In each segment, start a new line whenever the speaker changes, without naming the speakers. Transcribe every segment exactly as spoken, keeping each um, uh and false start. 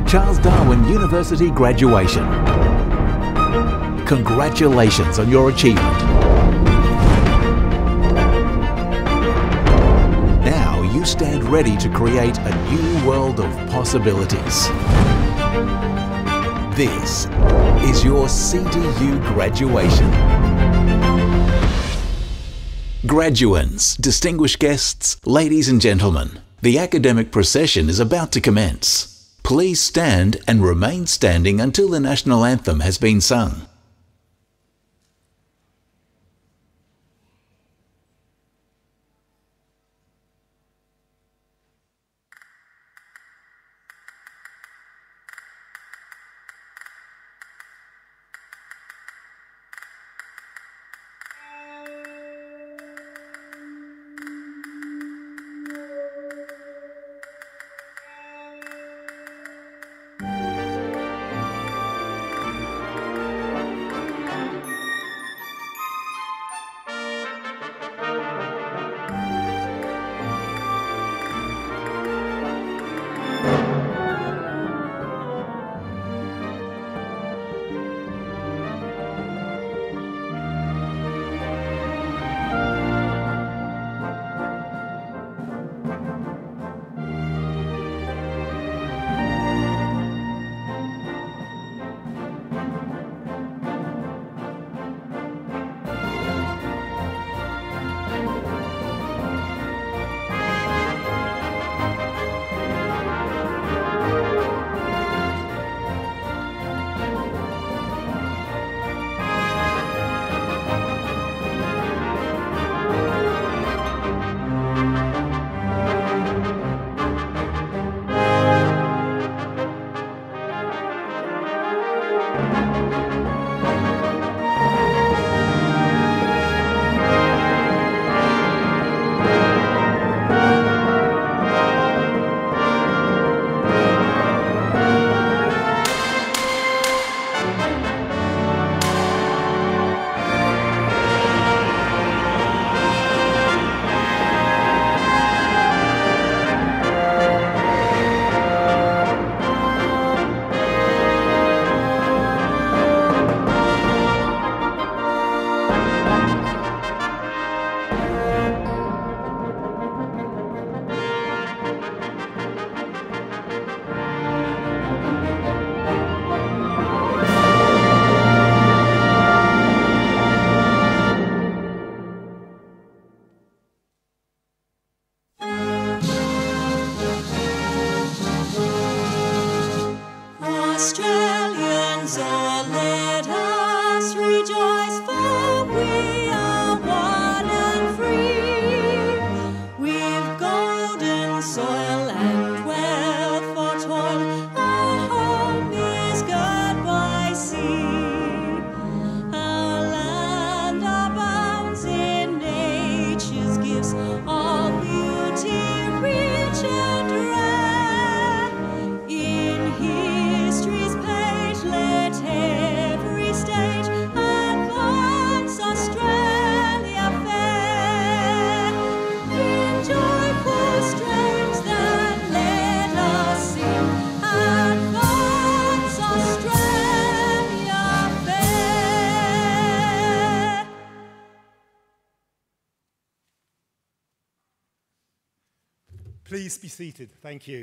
Charles Darwin University graduation. Congratulations on your achievement. Now you stand ready to create a new world of possibilities. This is your C D U graduation. Graduands, distinguished guests, ladies and gentlemen, the academic procession is about to commence. Please stand and remain standing until the national anthem has been sung.
Australians, oh, let us rejoice, for we are one and free. We've golden soil and wealth for toil. Our home is girt by sea. Our land abounds in nature's gifts, all beauty rich and rare. In history's page, let every stage advance Australia fair. In joyful strains then let us sing, advance Australia fair.
Please be seated. Thank you.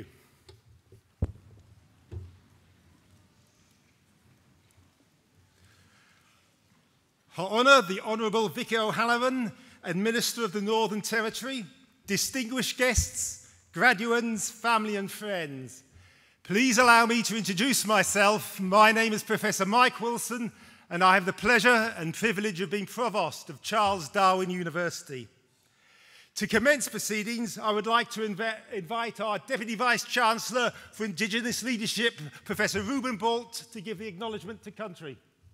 Her Honour, the Honourable Vicky O'Halloran, Administrator of the Northern Territory, distinguished guests, graduands, family and friends. Please allow me to introduce myself. My name is Professor Mike Wilson, and I have the pleasure and privilege of being Provost of Charles Darwin University. To commence proceedings, I would like to inv invite our Deputy Vice-Chancellor for Indigenous Leadership, Professor Ruben Bolt, to give the acknowledgement to country.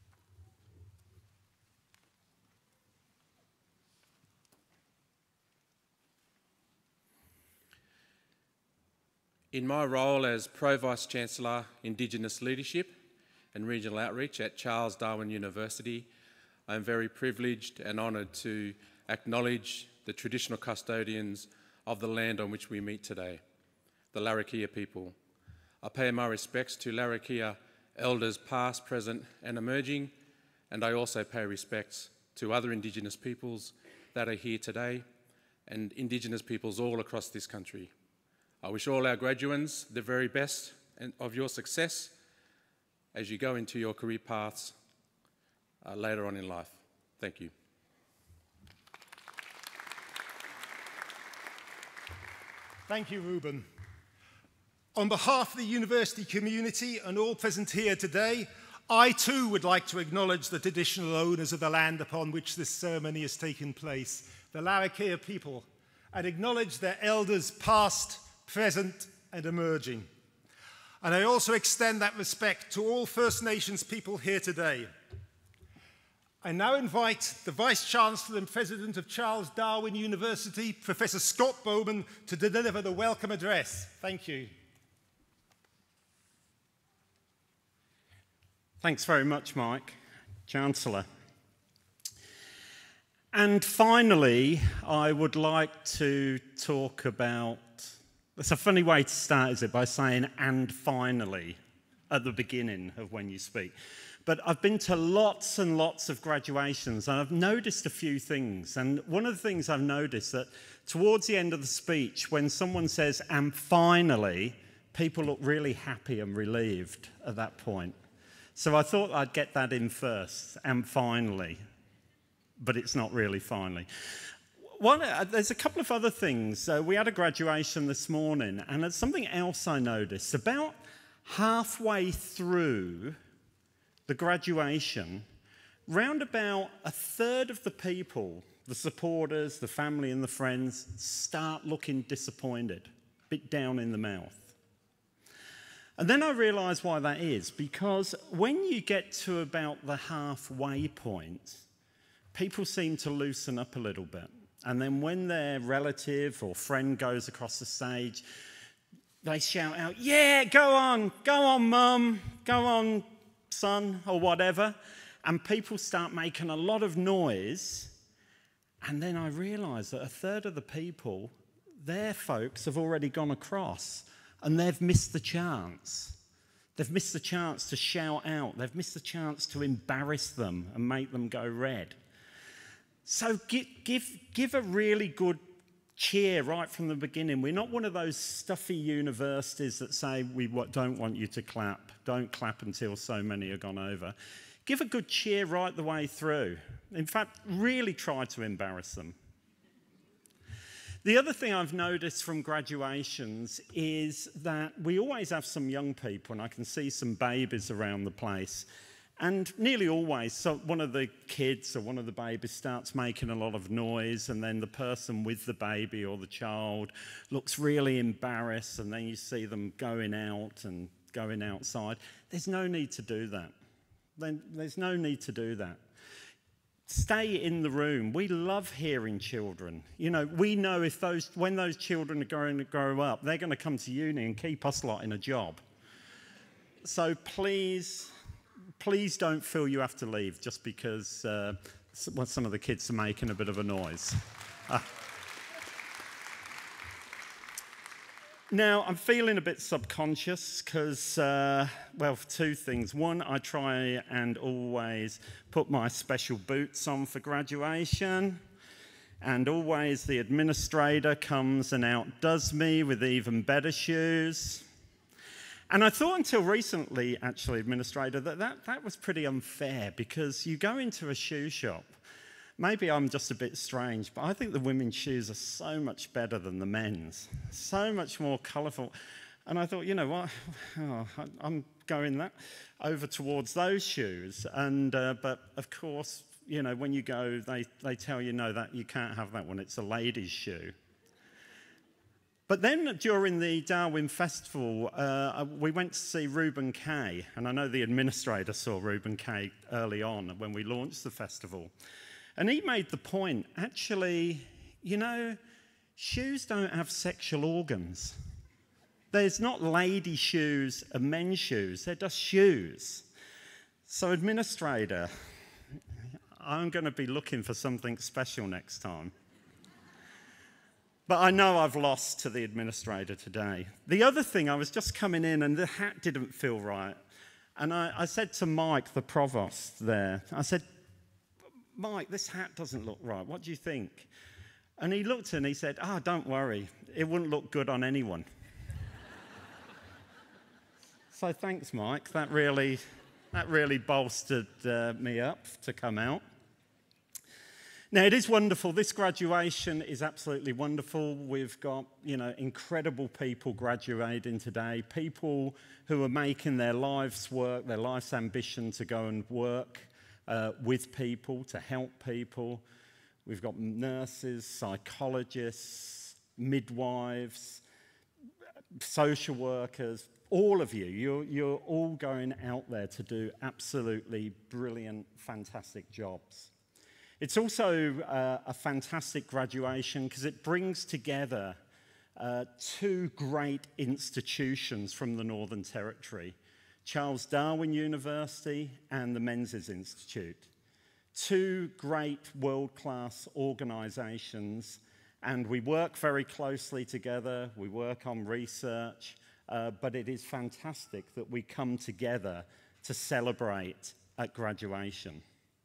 In my role as Pro-Vice-Chancellor, Indigenous Leadership and Regional Outreach at Charles Darwin University, I am very privileged and honoured to acknowledge the traditional custodians of the land on which we meet today, the Larrakia people. I pay my respects to Larrakia elders past, present and emerging, and I also pay respects to other Indigenous peoples that are here today and Indigenous peoples all across this country. I wish all our graduates the very best of your success as you go into your career paths uh, later on in life. Thank you.
Thank you, Reuben. On behalf of the university community and all present here today, I too would like to acknowledge the traditional owners of the land upon which this ceremony has taken place, the Larrakia people, and acknowledge their elders past, present and emerging. And I also extend that respect to all First Nations people here today. I now invite the Vice-Chancellor and President of Charles Darwin University, Professor Scott Bowman, to deliver the welcome address. Thank you.
Thanks very much, Mike, Chancellor. And finally, I would like to talk about, it's a funny way to start, is it, by saying "and finally" at the beginning of when you speak. But I've been to lots and lots of graduations, and I've noticed a few things. And one of the things I've noticed that towards the end of the speech, when someone says "and finally," people look really happy and relieved at that point. So I thought I'd get that in first, "and finally," but it's not really finally. One, uh, there's a couple of other things. Uh, we had a graduation this morning, and there's something else I noticed. About halfway through the graduation, round about a third of the people, the supporters, the family and the friends, start looking disappointed, a bit down in the mouth. And then I realised why that is, because when you get to about the halfway point, people seem to loosen up a little bit. And then when their relative or friend goes across the stage, they shout out, "Yeah, go on, go on, mum, go on, son," or whatever. And people start making a lot of noise. And then I realised that a third of the people, their folks have already gone across. And they've missed the chance. They've missed the chance to shout out. They've missed the chance to embarrass them and make them go red. So give, give, give a really good cheer right from the beginning. We're not one of those stuffy universities that say we don't want you to clap. Don't clap until so many are gone over. Give a good cheer right the way through. In fact, really try to embarrass them. The other thing I've noticed from graduations is that we always have some young people, and I can see some babies around the place. And nearly always, so one of the kids or one of the babies starts making a lot of noise, and then the person with the baby or the child looks really embarrassed, and then you see them going out and going outside. There's no need to do that. There's no need to do that. Stay in the room. We love hearing children. You know, we know if those, when those children are going to grow up, they're going to come to uni and keep us lot in a job. So please, please don't feel you have to leave just because uh, some of the kids are making a bit of a noise. Uh, Now, I'm feeling a bit subconscious because, uh, well, for two things. One, I try and always put my special boots on for graduation, and always the administrator comes and outdoes me with even better shoes. And I thought until recently, actually, administrator, that that, that was pretty unfair because you go into a shoe shop. Maybe I'm just a bit strange, but I think the women's shoes are so much better than the men's. So much more colourful. And I thought, you know what, oh, I'm going that over towards those shoes. And uh, but of course, you know, when you go, they, they tell you, no, that you can't have that one. It's a lady's shoe. But then during the Darwin Festival, uh, we went to see Reuben Kay. And I know the administrator saw Reuben Kay early on when we launched the festival. And he made the point, actually, you know, shoes don't have sexual organs. There's not lady shoes and men's shoes, they're just shoes. So, administrator, I'm going to be looking for something special next time. But I know I've lost to the administrator today. The other thing, I was just coming in and the hat didn't feel right. And I, I said to Mike, the provost there, I said, Mike, this hat doesn't look right. What do you think? And he looked and he said, oh, don't worry. It wouldn't look good on anyone. So thanks, Mike. That really, that really bolstered uh, me up to come out. Now, it is wonderful. This graduation is absolutely wonderful. We've got, you know, incredible people graduating today, people who are making their life's work, their life's ambition to go and work uh, with people, to help people. We've got nurses, psychologists, midwives, social workers, all of you. You're, you're all going out there to do absolutely brilliant, fantastic jobs. It's also uh, a fantastic graduation because it brings together uh, two great institutions from the Northern Territory, Charles Darwin University and the Menzies Institute. Two great world-class organisations, and we work very closely together, we work on research, uh, but it is fantastic that we come together to celebrate at graduation.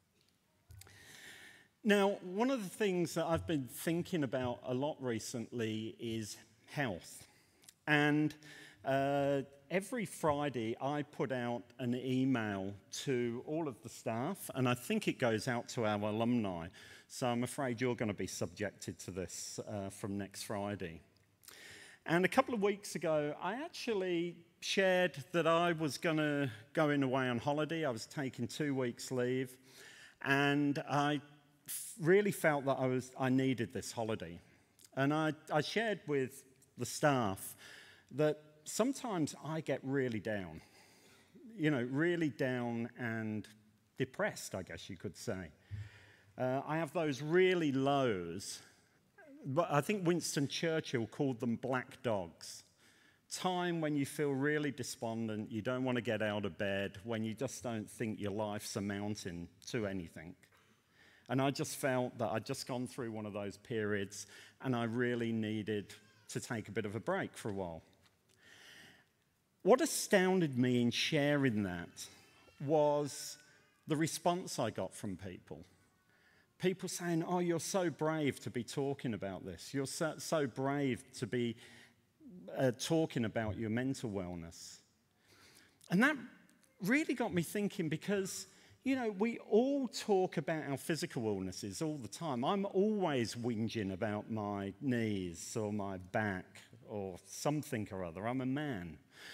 Now, one of the things that I've been thinking about a lot recently is health. And uh, every Friday I put out an email to all of the staff, and I think it goes out to our alumni. So I'm afraid you're going to be subjected to this uh, from next Friday. And a couple of weeks ago, I actually shared that I was going to going away on holiday. I was taking two weeks leave, and I really felt that I, was, I needed this holiday. And I, I shared with the staff that sometimes I get really down, you know, really down and depressed, I guess you could say. Uh, I have those really lows, but I think Winston Churchill called them black dogs. Time when you feel really despondent, you don't want to get out of bed, when you just don't think your life's amounting to anything. And I just felt that I'd just gone through one of those periods and I really needed to take a bit of a break for a while. What astounded me in sharing that was the response I got from people. People saying, oh, you're so brave to be talking about this. You're so, so brave to be uh, talking about your mental wellness. And that really got me thinking because, you know, we all talk about our physical illnesses all the time. I'm always whinging about my knees or my back or something or other. I'm a man.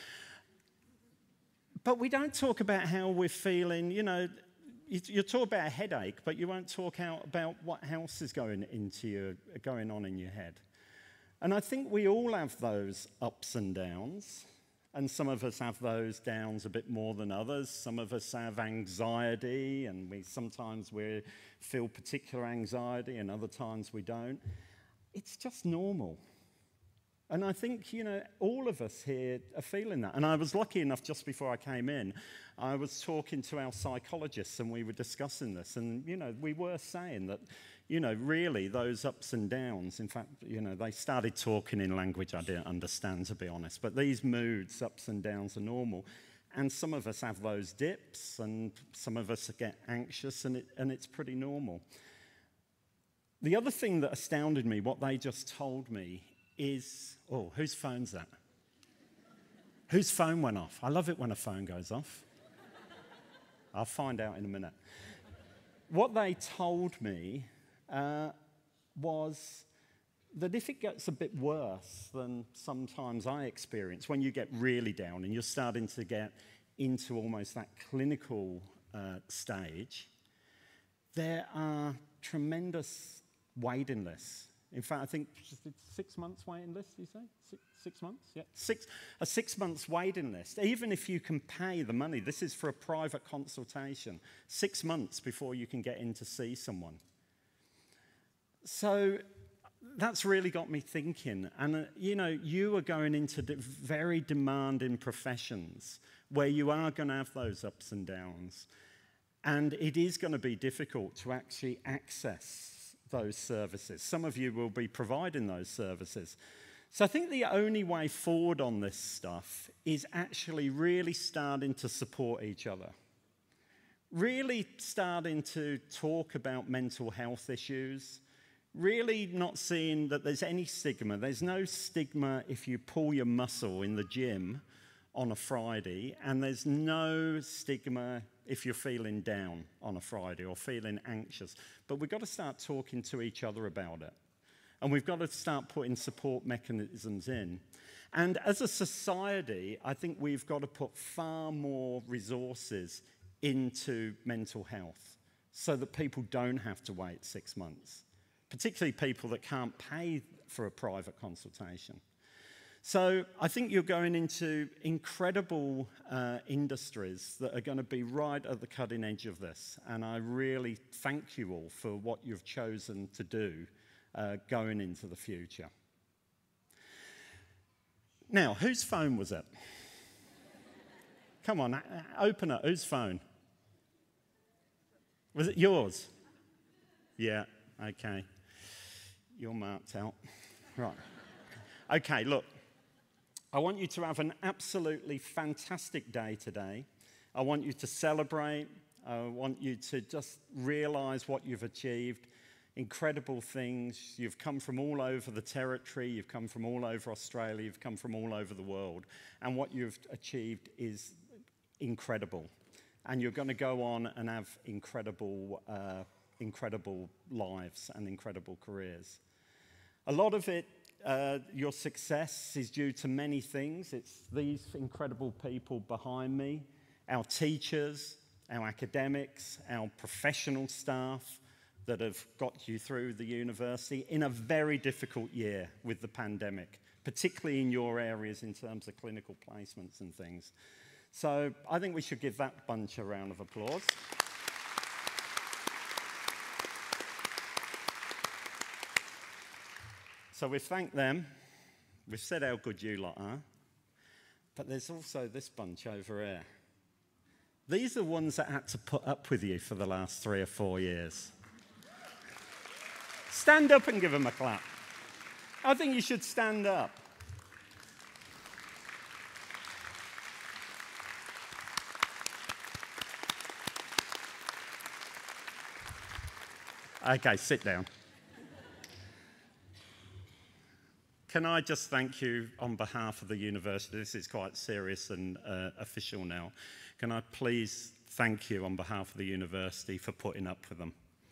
But we don't talk about how we're feeling. You know, you, you talk about a headache, but you won't talk out about what else is going into your, going on in your head. And I think we all have those ups and downs. And some of us have those downs a bit more than others. Some of us have anxiety, and we sometimes we feel particular anxiety, and other times we don't. It's just normal. And I think, you know, all of us here are feeling that. And I was lucky enough, just before I came in, I was talking to our psychologists, and we were discussing this. And, you know, we were saying that, you know, really those ups and downs, in fact, you know, they started talking in language I didn't understand, to be honest, but these moods, ups and downs, are normal. And some of us have those dips, and some of us get anxious, and, it, and it's pretty normal. The other thing that astounded me, what they just told me, is, oh, whose phone's that? Whose phone went off? I love it when a phone goes off. I'll find out in a minute. What they told me Uh, was that if it gets a bit worse than sometimes I experience, when you get really down and you're starting to get into almost that clinical uh, stage, there are tremendous waiting lists. In fact, I think six months waiting list, you say? Six, six months? Yeah. Six, a six months waiting list. Even if you can pay the money, this is for a private consultation, six months before you can get in to see someone. So that's really got me thinking. And, uh, you know, you are going into de- very demanding professions where you are going to have those ups and downs. And it is going to be difficult to actually access those services. Some of you will be providing those services. So I think the only way forward on this stuff is actually really starting to support each other. Really starting to talk about mental health issues. Really not seeing that there's any stigma. There's no stigma if you pull your muscle in the gym on a Friday, and there's no stigma if you're feeling down on a Friday or feeling anxious. But we've got to start talking to each other about it. And we've got to start putting support mechanisms in. And as a society, I think we've got to put far more resources into mental health so that people don't have to wait six months, particularly people that can't pay for a private consultation. So I think you're going into incredible uh, industries that are going to be right at the cutting edge of this. And I really thank you all for what you've chosen to do uh, going into the future. Now, whose phone was it? Come on, open it. Whose phone? Was it yours? Yeah, okay. You're marked out. Right. Okay, look. I want you to have an absolutely fantastic day today. I want you to celebrate. I want you to just realize what you've achieved. Incredible things. You've come from all over the territory. You've come from all over Australia. You've come from all over the world. And what you've achieved is incredible. And you're going to go on and have incredible, uh, incredible lives and incredible careers. A lot of it, uh, your success is due to many things. It's these incredible people behind me, our teachers, our academics, our professional staff that have got you through the university in a very difficult year with the pandemic, particularly in your areas in terms of clinical placements and things. So I think we should give that bunch a round of applause. So we've thanked them. We've said how good you lot are. But there's also this bunch over here. These are ones that had to put up with you for the last three or four years. Stand up and give them a clap. I think you should stand up. Okay, sit down. Can I just thank you on behalf of the university? This is quite serious and uh, official now. Can I please thank you on behalf of the university for putting up with them?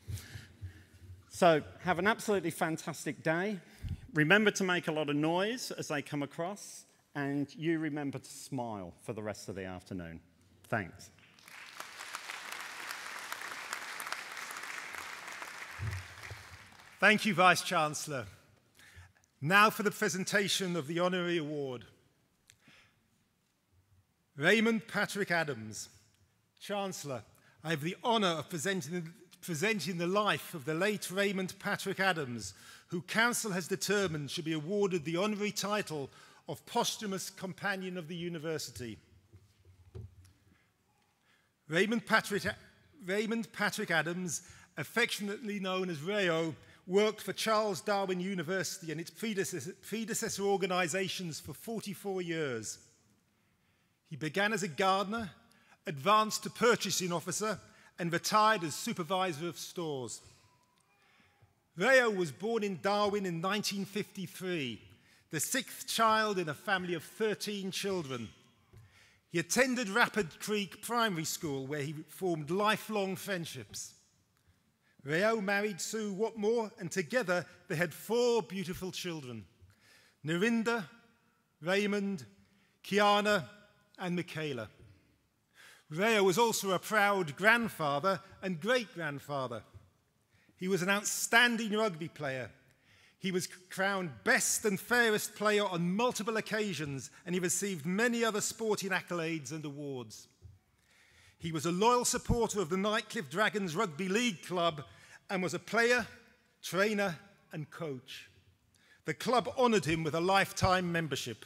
So, have an absolutely fantastic day. Remember to make a lot of noise as they come across, and you remember to smile for the rest of the afternoon. Thanks.
Thank you, Vice-Chancellor. Now for the presentation of the Honorary Award. Raymond Patrick Adams. Chancellor, I have the honour of presenting, presenting the life of the late Raymond Patrick Adams, who Council has determined should be awarded the honorary title of Posthumous Companion of the University. Raymond Patrick, Raymond Patrick Adams, affectionately known as Rayo, worked for Charles Darwin University and its predecessor, predecessor organisations for forty-four years. He began as a gardener, advanced to purchasing officer, and retired as supervisor of stores. Rayo was born in Darwin in nineteen fifty-three, the sixth child in a family of thirteen children. He attended Rapid Creek Primary School, where he formed lifelong friendships. Rayo married Sue Watmore, and together they had four beautiful children: Narinda, Raymond, Kiana, and Michaela. Rayo was also a proud grandfather and great-grandfather. He was an outstanding rugby player. He was crowned best and fairest player on multiple occasions, and he received many other sporting accolades and awards. He was a loyal supporter of the Nightcliff Dragons Rugby League Club and was a player, trainer, and coach. The club honoured him with a lifetime membership.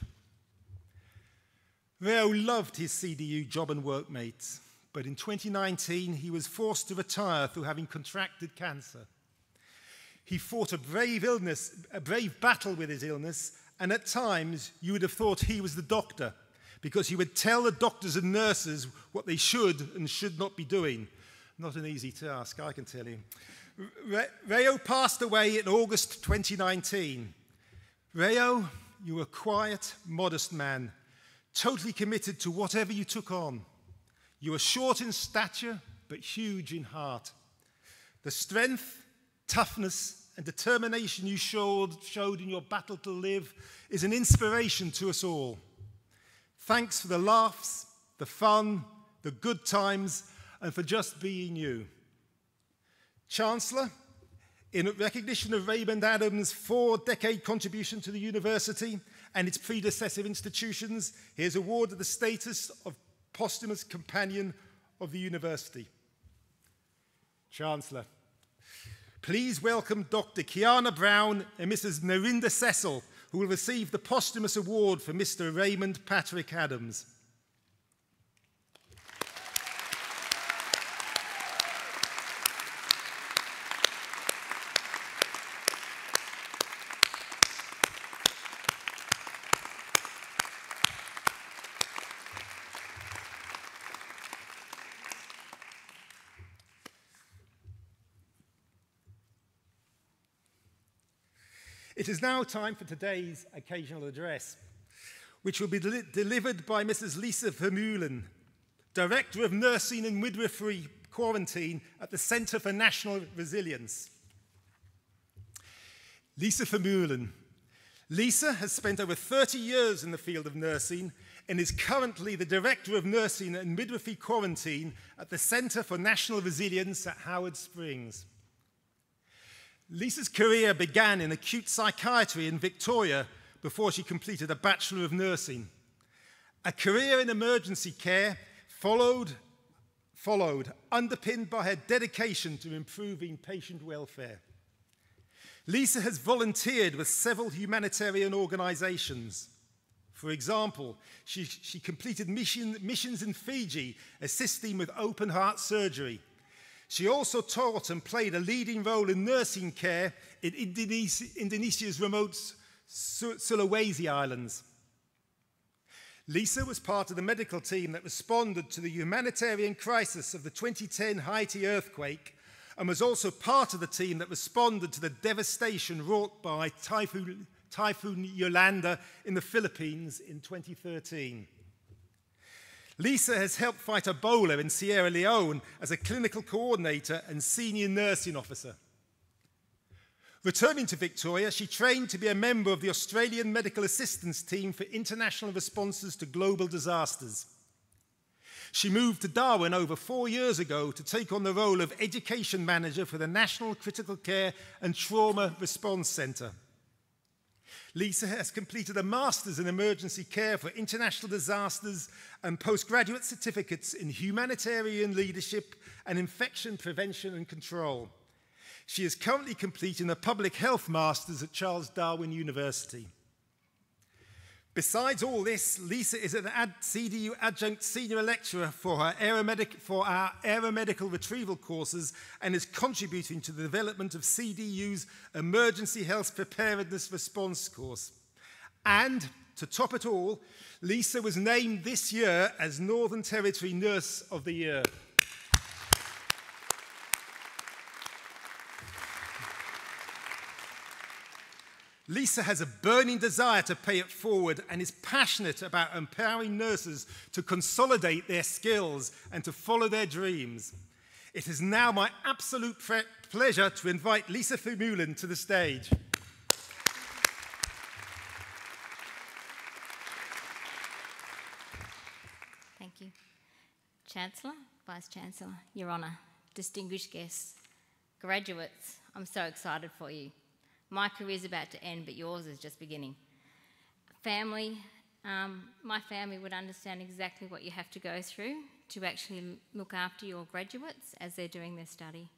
Rayo loved his C D U job and workmates, but in twenty nineteen he was forced to retire through having contracted cancer. He fought a brave illness, a brave battle with his illness, and at times you would have thought he was the doctor, because he would tell the doctors and nurses what they should and should not be doing. Not an easy task, I can tell you. Rayo passed away in August twenty nineteen. Rayo, you were a quiet, modest man, totally committed to whatever you took on. You were short in stature, but huge in heart. The strength, toughness, and determination you showed, showed in your battle to live is an inspiration to us all. Thanks for the laughs, the fun, the good times, and for just being you. Chancellor, in recognition of Raymond Adams' four-decade contribution to the university and its predecessor institutions, he is awarded the status of posthumous companion of the university. Chancellor, please welcome Doctor Kiana Brown and Missus Narinda Cecil, who will receive the posthumous award for Mister Raymond Patrick Adams. It is now time for today's occasional address, which will be del delivered by Missus Lisa Vermeulen, Director of Nursing and Midwifery Quarantine at the Centre for National Resilience. Lisa Vermeulen. Lisa has spent over thirty years in the field of nursing and is currently the Director of Nursing and Midwifery Quarantine at the Centre for National Resilience at Howard Springs. Lisa's career began in acute psychiatry in Victoria before she completed a Bachelor of Nursing. A career in emergency care followed, followed, underpinned by her dedication to improving patient welfare. Lisa has volunteered with several humanitarian organizations. For example, she, she completed mission, missions in Fiji, assisting with open heart surgery. She also taught and played a leading role in nursing care in Indonesia, Indonesia's remote Sulawesi Islands. Lisa was part of the medical team that responded to the humanitarian crisis of the twenty ten Haiti earthquake and was also part of the team that responded to the devastation wrought by Typhoon, Typhoon Yolanda in the Philippines in twenty thirteen. Lisa has helped fight Ebola in Sierra Leone as a clinical coordinator and senior nursing officer. Returning to Victoria, she trained to be a member of the Australian Medical Assistance Team for international responses to global disasters. She moved to Darwin over four years ago to take on the role of education manager for the National Critical Care and Trauma Response Centre. Lisa has completed a Master's in Emergency Care for International Disasters and postgraduate certificates in Humanitarian Leadership and Infection Prevention and Control. She is currently completing a Public Health Master's at Charles Darwin University. Besides all this, Lisa is an C D U adjunct senior lecturer for, her aeromedic, for our aeromedical retrieval courses and is contributing to the development of C D U's Emergency Health Preparedness Response course. And to top it all, Lisa was named this year as Northern Territory Nurse of the Year. Lisa has a burning desire to pay it forward and is passionate about empowering nurses to consolidate their skills and to follow their dreams. It is now my absolute pleasure to invite Lisa Vermeulen to the stage.
Thank you. Chancellor, Vice-Chancellor, Your Honour, distinguished guests, graduates, I'm so excited for you. My career is about to end, but yours is just beginning. Family, um, my family would understand exactly what you have to go through to actually look after your graduates as they're doing their study.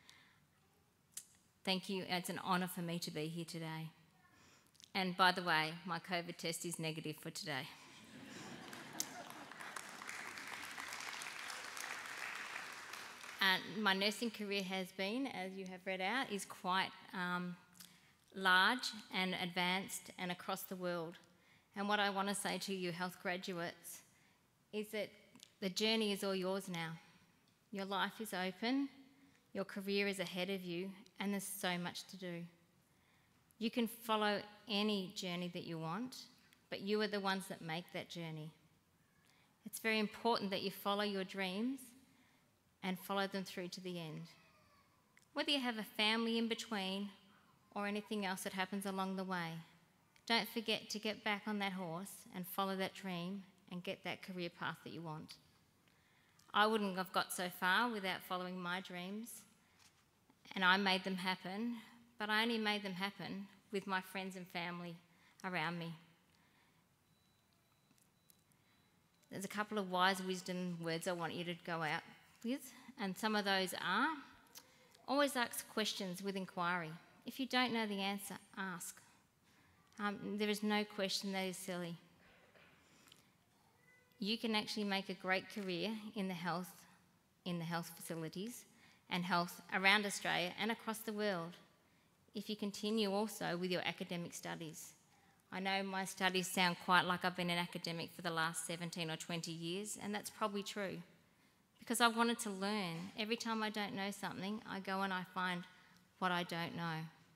Thank you. It's an honour for me to be here today. And by the way, my COVID test is negative for today. And my nursing career has been, as you have read out, is quite um, large and advanced and across the world. And what I want to say to you health graduates is that the journey is all yours now. Your life is open, your career is ahead of you, and there's so much to do. You can follow any journey that you want, but you are the ones that make that journey. It's very important that you follow your dreams and follow them through to the end. Whether you have a family in between or anything else that happens along the way, don't forget to get back on that horse and follow that dream and get that career path that you want. I wouldn't have got so far without following my dreams, and I made them happen, but I only made them happen with my friends and family around me. There's a couple of wise wisdom words I want you to go out with, and some of those are, always ask questions with inquiry. If you don't know the answer, ask. Um, there is no question that is silly. You can actually make a great career in the health, in the health facilities and health around Australia and across the world if you continue also with your academic studies. I know my studies sound quite like I've been an academic for the last seventeen or twenty years, and that's probably true, because I wanted to learn. Every time I don't know something, I go and I find what I don't know.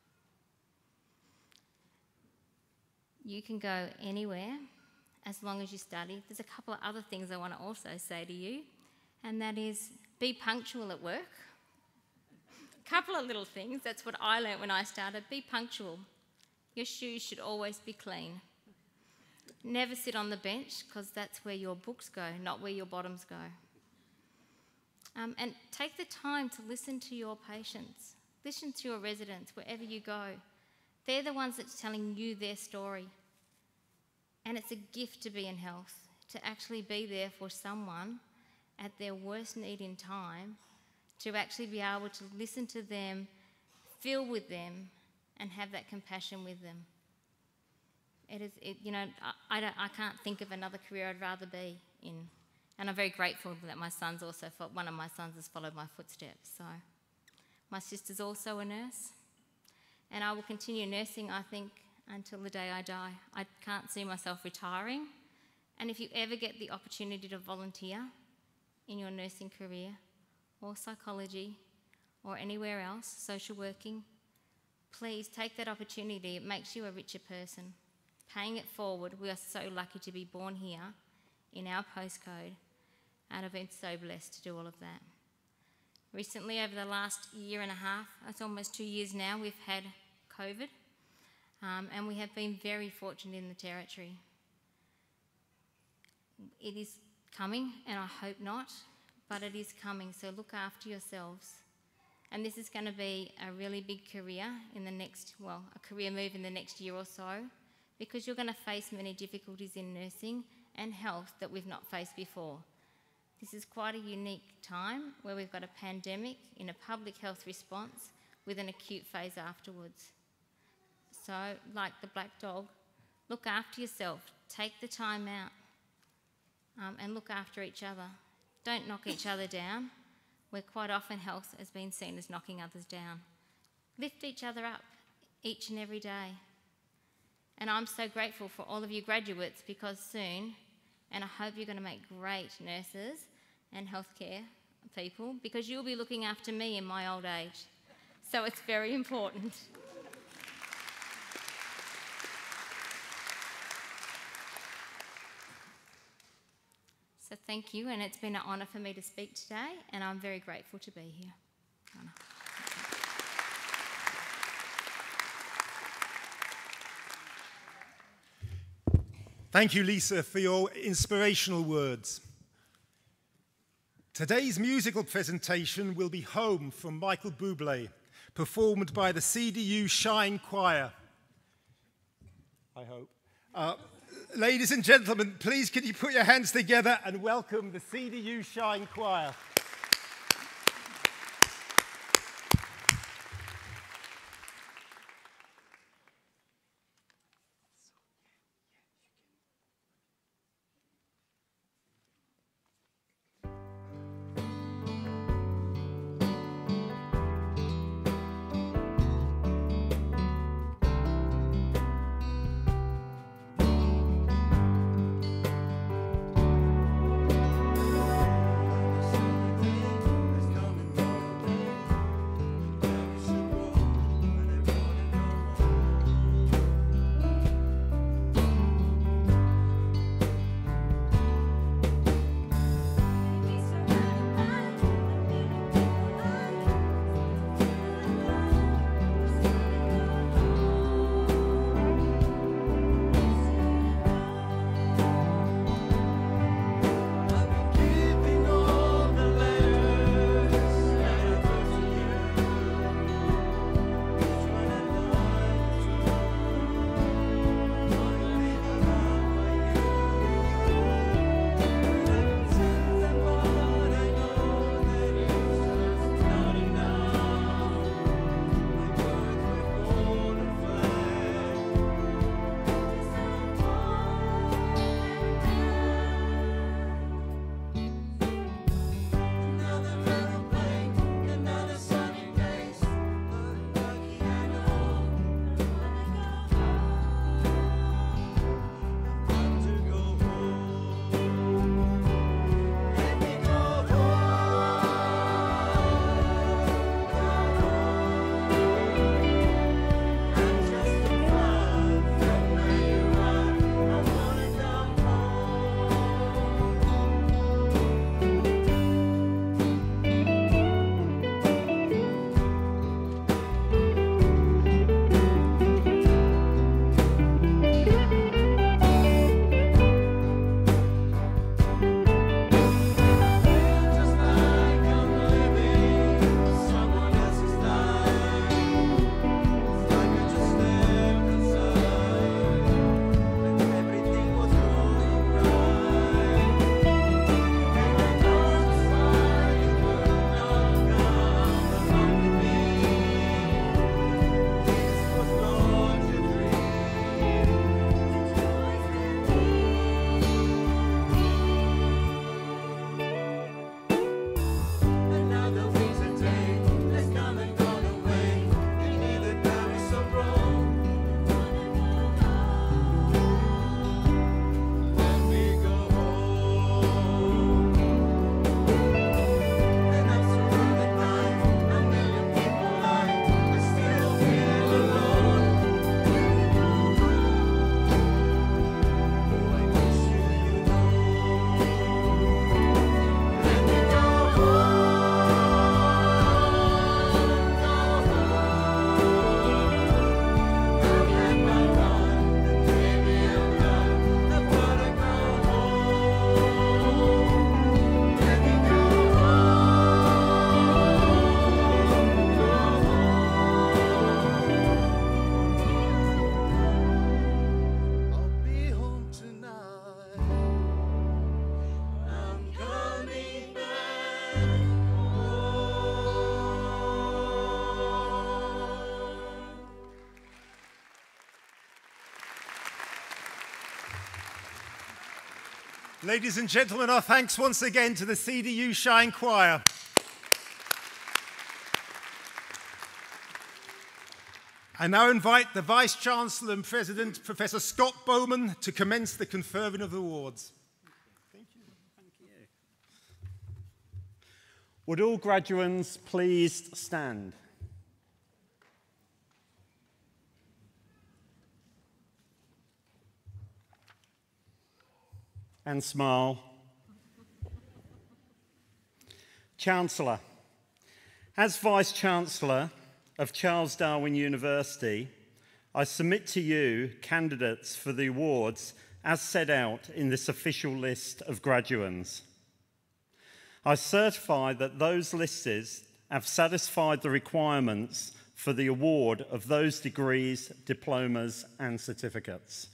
You can go anywhere as long as you study. There's a couple of other things I want to also say to you, and that is be punctual at work. A couple of little things, that's what I learnt when I started. Be punctual. Your shoes should always be clean. Never sit on the bench, because that's where your books go, not where your bottoms go. Um, and take the time to listen to your patients. Listen to your residents wherever you go. They're the ones that's telling you their story. And it's a gift to be in health, to actually be there for someone at their worst need in time, to actually be able to listen to them, feel with them, and have that compassion with them. It is, it, you know, I, I, don't, I can't think of another career I'd rather be in. And I'm very grateful that my son's also, one of my sons has followed my footsteps. So my sister's also a nurse. And I will continue nursing, I think, until the day I die. I can't see myself retiring. And if you ever get the opportunity to volunteer in your nursing career, or psychology, or anywhere else, social working, please take that opportunity. It makes you a richer person. Paying it forward, we are so lucky to be born here in our postcode, and I've been so blessed to do all of that. Recently, over the last year and a half, it's almost two years now, we've had COVID, um, and we have been very fortunate in the Territory. It is coming, and I hope not, but it is coming, so look after yourselves. And this is going to be a really big career in the next, well, a career move in the next year or so, because you're going to face many difficulties in nursing and health that we've not faced before. This is quite a unique time where we've got a pandemic in a public health response with an acute phase afterwards. So, like the black dog, look after yourself, take the time out, um, and look after each other. Don't knock each other down, where quite often health has been seen as knocking others down. Lift each other up each and every day. And I'm so grateful for all of you graduates, because soon, and I hope you're going to make great nurses and healthcare people, because you'll be looking after me in my old age. So it's very important. So thank you, and it's been an honour for me to speak today, and I'm very grateful to be here. Honour.
Thank you, Lisa, for your inspirational words. Today's musical presentation will be Home from Michael Bublé, performed by the C D U Shine Choir. I hope. Uh, ladies and gentlemen, please can you put your hands together and welcome the C D U Shine Choir. Ladies and gentlemen, our thanks once again to the C D U Shine Choir. I now invite the Vice-Chancellor and President, Professor Scott Bowman, to commence the conferring of the awards.
Thank you. Thank you. Would all graduates please stand? And smile. Chancellor, as Vice-Chancellor of Charles Darwin University, I submit to you candidates for the awards as set out in this official list of graduands. I certify that those listed have satisfied the requirements for the award of those degrees, diplomas and certificates.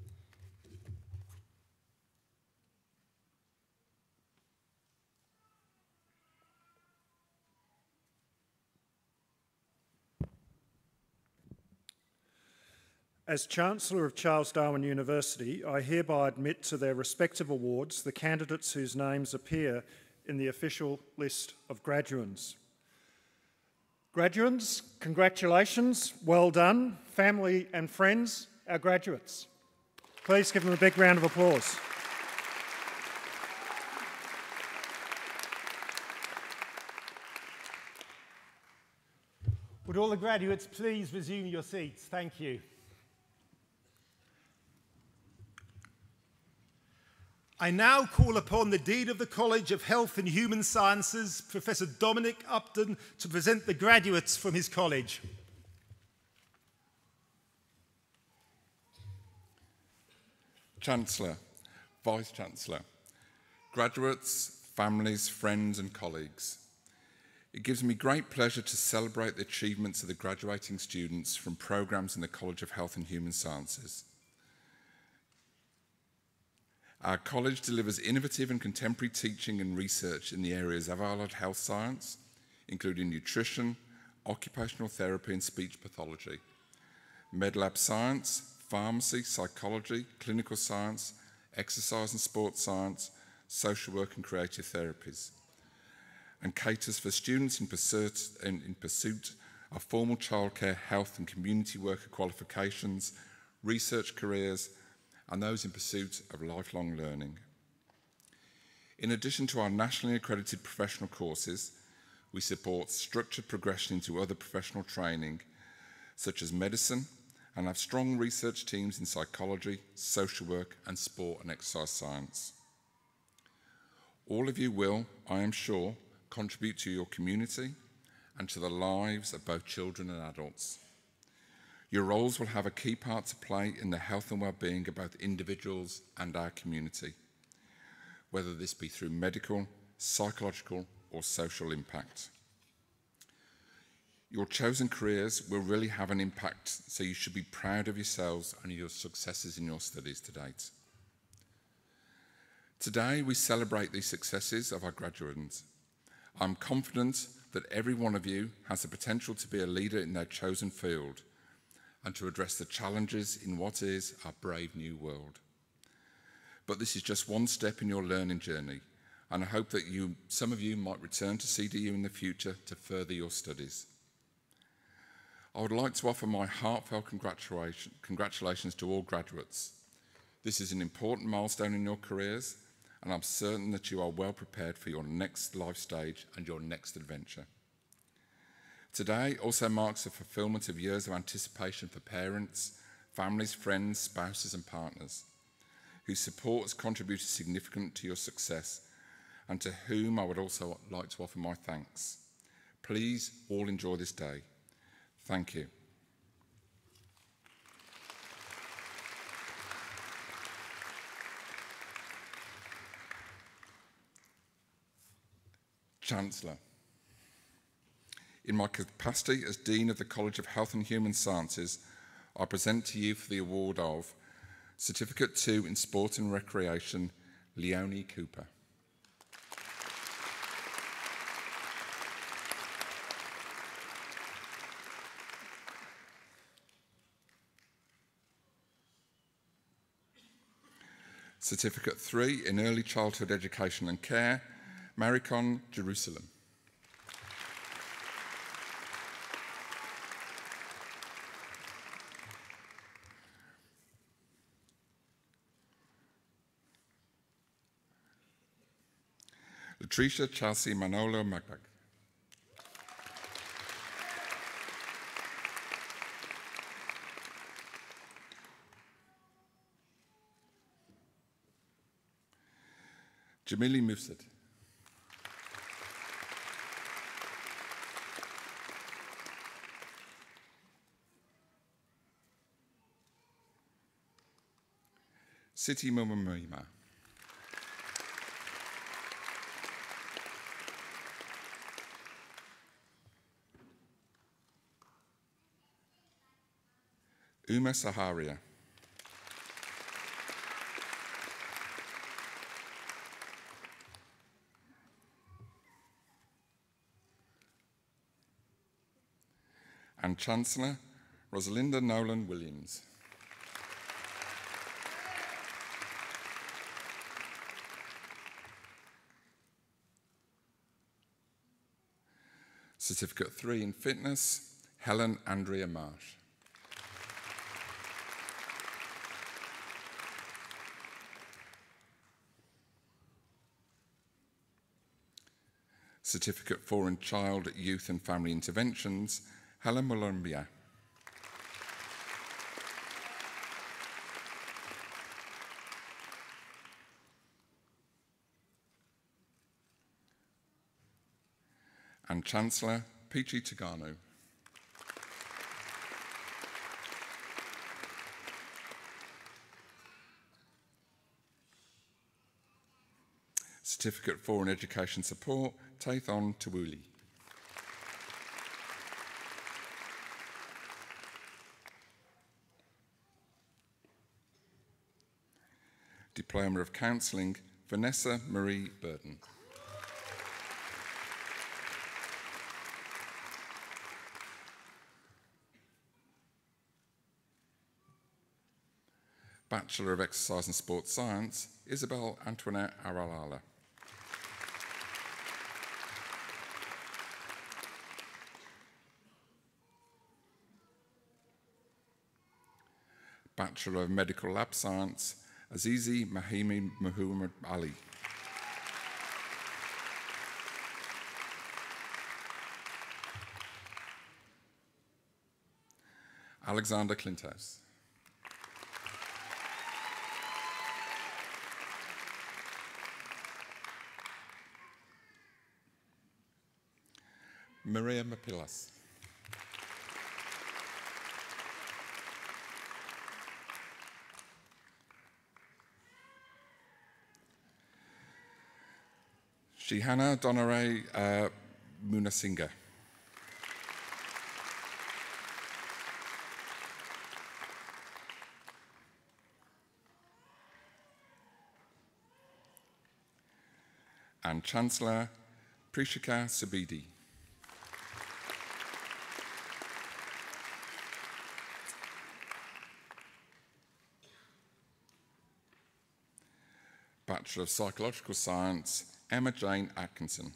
As Chancellor of Charles Darwin University, I hereby admit to their respective awards the candidates whose names appear in the official list of graduands. Graduands, congratulations, well done. Family and friends, our graduates. Please give them a big round of applause.
Would all the graduates please resume your seats? Thank you. I now call upon the Dean of the College of Health and Human Sciences, Professor Dominic Upton, to present the graduates from his college.
Chancellor, Vice-Chancellor, graduates, families, friends and colleagues, it gives me great pleasure to celebrate the achievements of the graduating students from programmes in the College of Health and Human Sciences. Our college delivers innovative and contemporary teaching and research in the areas of allied health science, including nutrition, occupational therapy and speech pathology, medlab science, pharmacy, psychology, clinical science, exercise and sports science, social work and creative therapies, and caters for students in pursuit, in, in pursuit of formal childcare, health and community worker qualifications, research careers, and those in pursuit of lifelong learning. In addition to our nationally accredited professional courses, we support structured progression into other professional training, such as medicine, and have strong research teams in psychology, social work, and sport and exercise science. All of you will, I am sure, contribute to your community and to the lives of both children and adults. Your roles will have a key part to play in the health and well-being of both individuals and our community, whether this be through medical, psychological, or social impact. Your chosen careers will really have an impact, so you should be proud of yourselves and your successes in your studies to date. Today, we celebrate these successes of our graduates. I'm confident that every one of you has the potential to be a leader in their chosen field and to address the challenges in what is our brave new world. But this is just one step in your learning journey, and I hope that you, some of you might return to C D U in the future to further your studies. I would like to offer my heartfelt congratulation, congratulations to all graduates. This is an important milestone in your careers, and I'm certain that you are well prepared for your next life stage and your next adventure. Today also marks the fulfilment of years of anticipation for parents, families, friends, spouses and partners, whose support has contributed significantly to your success and to whom I would also like to offer my thanks. Please all enjoy this day. Thank you. Chancellor, in my capacity as Dean of the College of Health and Human Sciences, I present to you for the award of Certificate two in Sport and Recreation, Leonie Cooper. Certificate three in Early Childhood Education and Care, Maricon, Jerusalem. Latricia Chelsea Manolo Magdag. Jamili Mufsid. Siti Mumamima. Uma Saharia. And Chancellor Rosalinda Nolan Williams. Certificate three in Fitness, Helen Andrea Marsh. Certificate four in Child, Youth and Family Interventions, Helen Molombia. And Chancellor Peachy Tagano. Certificate four in Education Support, Tathon Tawuli. Diploma of Counselling, Vanessa Marie Burton. Bachelor of Exercise and Sports Science, Isabel Antoinette Aralala. Bachelor of Medical Lab Science, Azizi Mahimi Muhammad Ali. Alexander Klinthouse. Maria Mapilas. Shihana Donare uh, Munasinga. And Chancellor Prishika Sabidi. Bachelor of Psychological Science, Emma Jane Atkinson.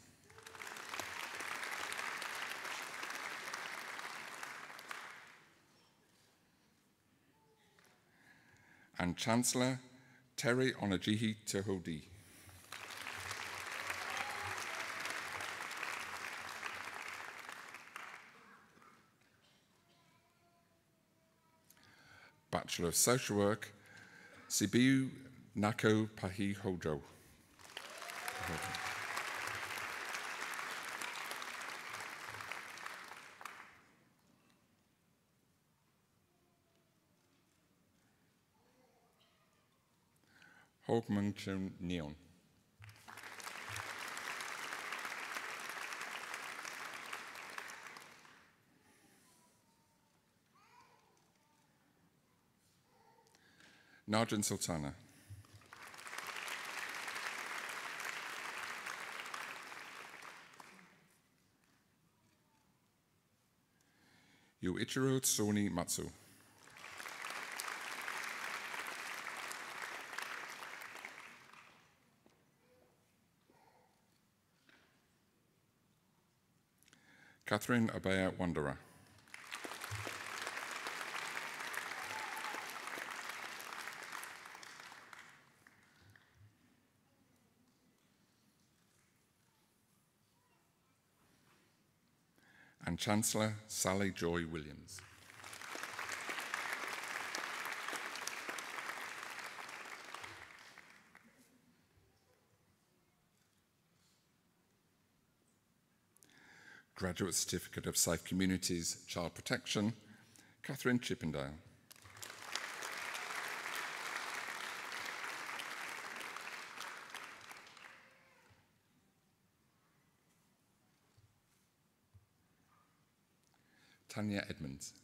And Chancellor Terry Onajihi Tehodi. Bachelor of Social Work, Sibiu Nako Pahi Hojo. Hogmung Chun Neon. Narjan Sultana. Yuichiro Tsoni Matsu. Catherine Obeya Wanderer. And Chancellor Sally Joy Williams. Graduate Certificate of Safe Communities, Child Protection, Catherine Chippendale. Tanya Edmonds.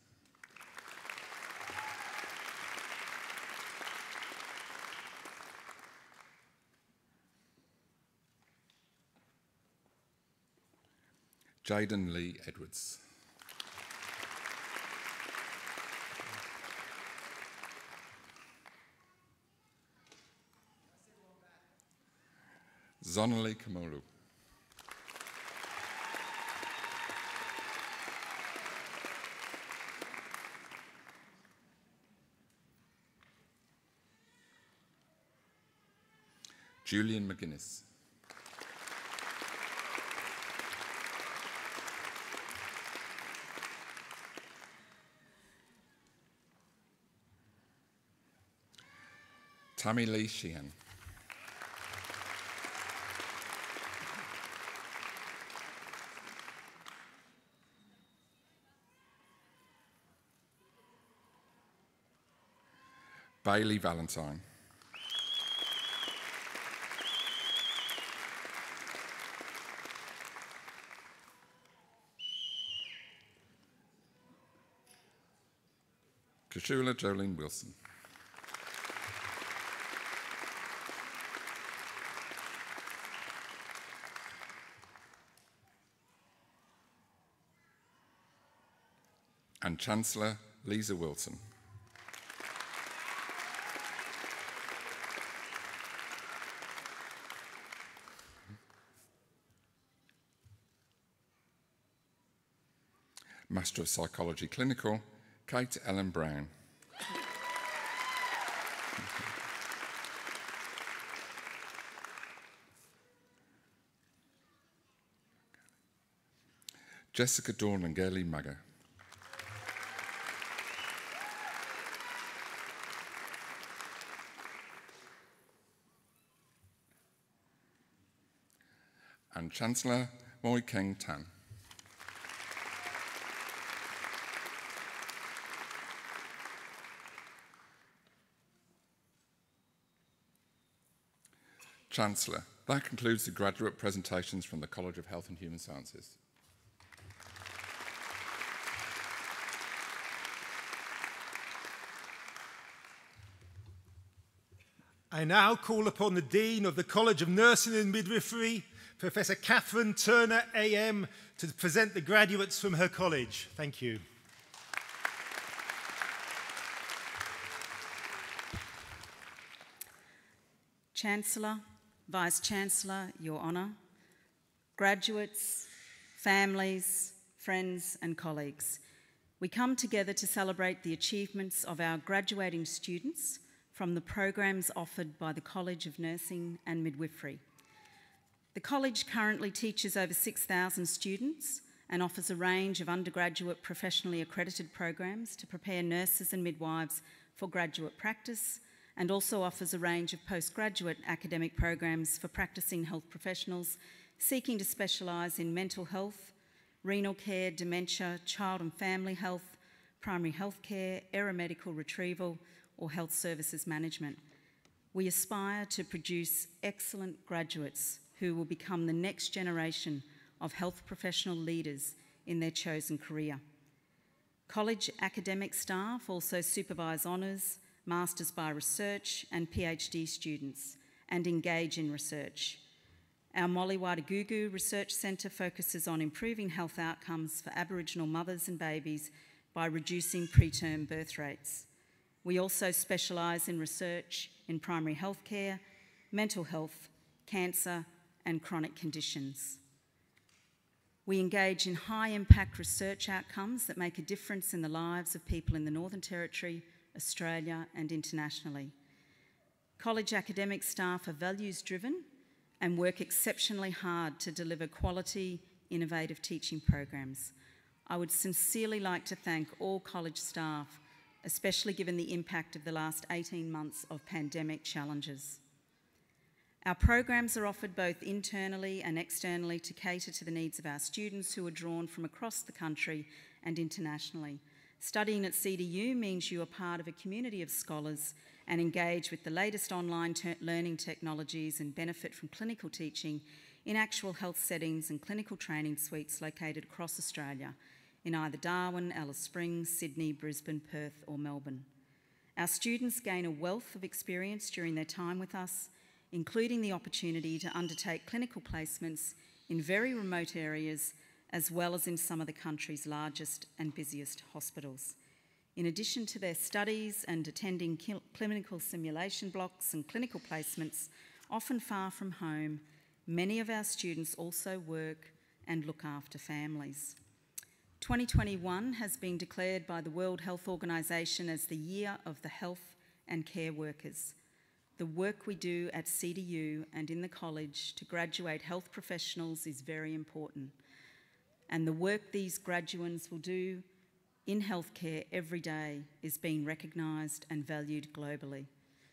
Jaden Lee Edwards. Zonali Kamolu. Julian McGuinness. Tammy Lee Sheehan. Bailey Valentine. Kashula Jolene Wilson. And Chancellor Lisa Wilson. Master of Psychology Clinical, Kate Ellen Brown. Jessica Dawn and Gerlie Magger. And Chancellor Moi Keng Tan. Chancellor, that concludes the graduate presentations from the College of Health and Human Sciences.
I now call upon the Dean of the College of Nursing and Midwifery, Professor Catherine Turner A M, to present the graduates from her college. Thank you.
Chancellor, Vice-Chancellor, Your Honour, graduates, families, friends and colleagues, we come together to celebrate the achievements of our graduating students from the programs offered by the College of Nursing and Midwifery. The college currently teaches over six thousand students and offers a range of undergraduate professionally accredited programs to prepare nurses and midwives for graduate practice, and also offers a range of postgraduate academic programs for practicing health professionals seeking to specialise in mental health, renal care, dementia, child and family health, primary health care, aeromedical retrieval, or health services management. We aspire to produce excellent graduates who will become the next generation of health professional leaders in their chosen career. College academic staff also supervise honours, Masters by Research and PhD students and engage in research. Our Molly Wadagugu Research Centre focuses on improving health outcomes for Aboriginal mothers and babies by reducing preterm birth rates. We also specialise in research in primary health care, mental health, cancer and chronic conditions. We engage in high-impact research outcomes that make a difference in the lives of people in the Northern Territory, Australia, and internationally. College academic staff are values-driven and work exceptionally hard to deliver quality, innovative teaching programs. I would sincerely like to thank all college staff, especially given the impact of the last eighteen months of pandemic challenges. Our programs are offered both internally and externally to cater to the needs of our students who are drawn from across the country and internationally. Studying at C D U means you are part of a community of scholars and engage with the latest online learning technologies and benefit from clinical teaching in actual health settings and clinical training suites located across Australia in either Darwin, Alice Springs, Sydney, Brisbane, Perth or Melbourne. Our students gain a wealth of experience during their time with us, including the opportunity to undertake clinical placements in very remote areas as well as in some of the country's largest and busiest hospitals. In addition to their studies and attending clinical simulation blocks and clinical placements, often far from home, many of our students also work and look after families. twenty twenty-one has been declared by the World Health Organization as the Year of the Health and Care Workers. The work we do at C D U and in the college to graduate health professionals is very important. And the work these graduates will do in healthcare every day is being recognised and valued globally.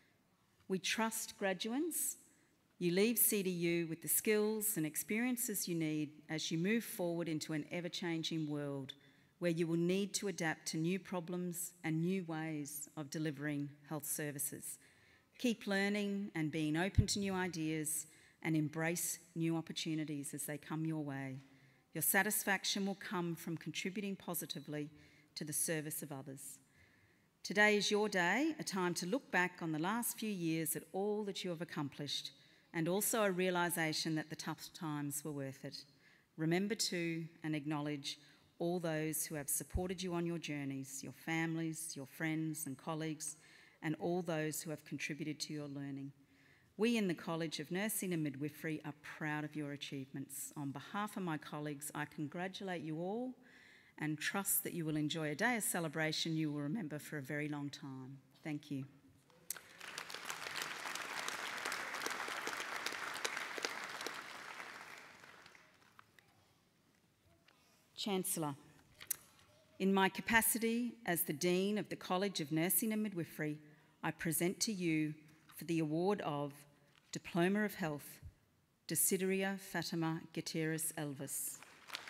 We trust graduates. You leave C D U with the skills and experiences you need as you move forward into an ever-changing world where you will need to adapt to new problems and new ways of delivering health services. Keep learning and being open to new ideas and embrace new opportunities as they come your way. Your satisfaction will come from contributing positively to the service of others. Today is your day, a time to look back on the last few years at all that you have accomplished and also a realisation that the tough times were worth it. Remember to and acknowledge all those who have supported you on your journeys, your families, your friends and colleagues, and all those who have contributed to your learning. We in the College of Nursing and Midwifery are proud of your achievements. On behalf of my colleagues, I congratulate you all and trust that you will enjoy a day of celebration you will remember for a very long time. Thank you. Chancellor, in my capacity as the Dean of the College of Nursing and Midwifery, I present to you for the award of Diploma of Health, Desideria Fatima Gutierrez Elvis.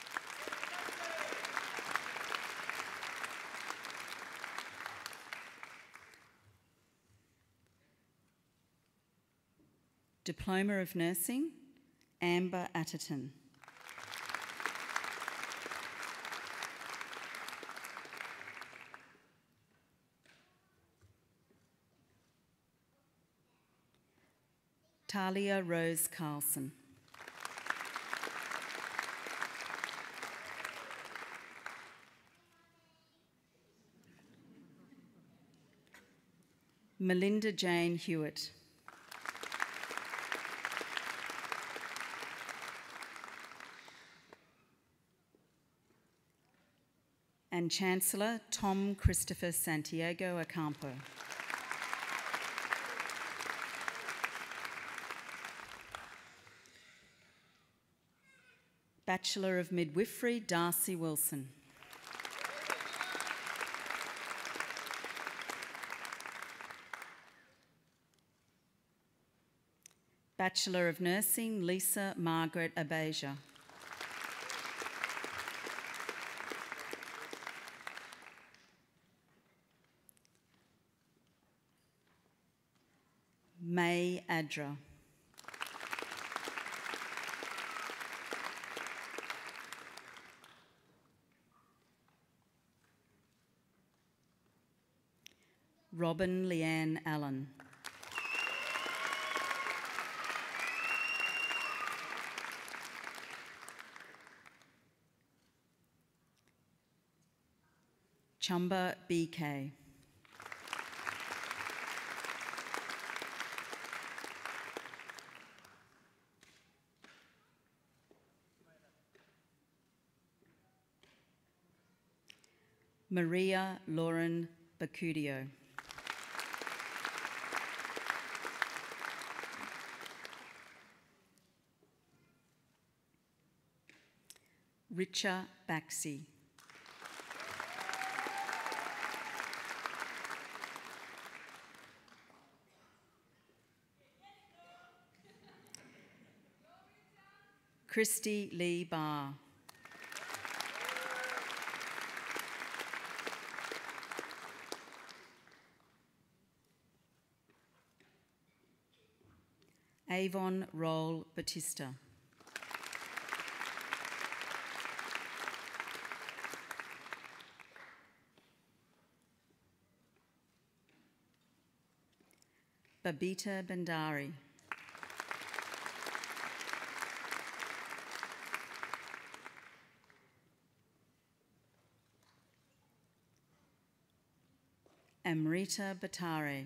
Diploma of Nursing, Amber Atherton. Talia Rose Carlson. Melinda Jane Hewitt. And Chancellor Tom Christopher Santiago Ocampo. Bachelor of Midwifery, Darcy Wilson. Bachelor of Nursing, Lisa Margaret Abeja. May Adra. Robin Leanne Allen. Chumba B K. Maria Lauren Bacudio. Richa Baxi. Christy Lee Barr. Avon Roll Batista. Babita Bandari. Amrita Batare.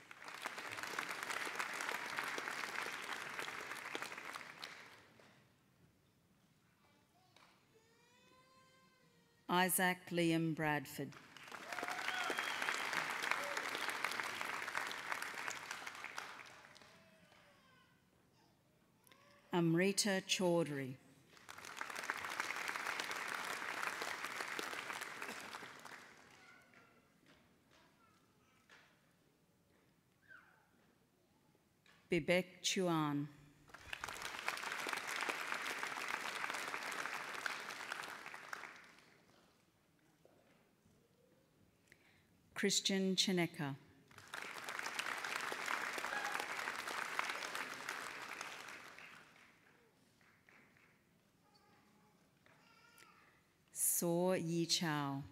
Isaac Liam Bradford. Amrita Chaudhry. Bibek Chuan. Christian Chineka. So Yi Chao.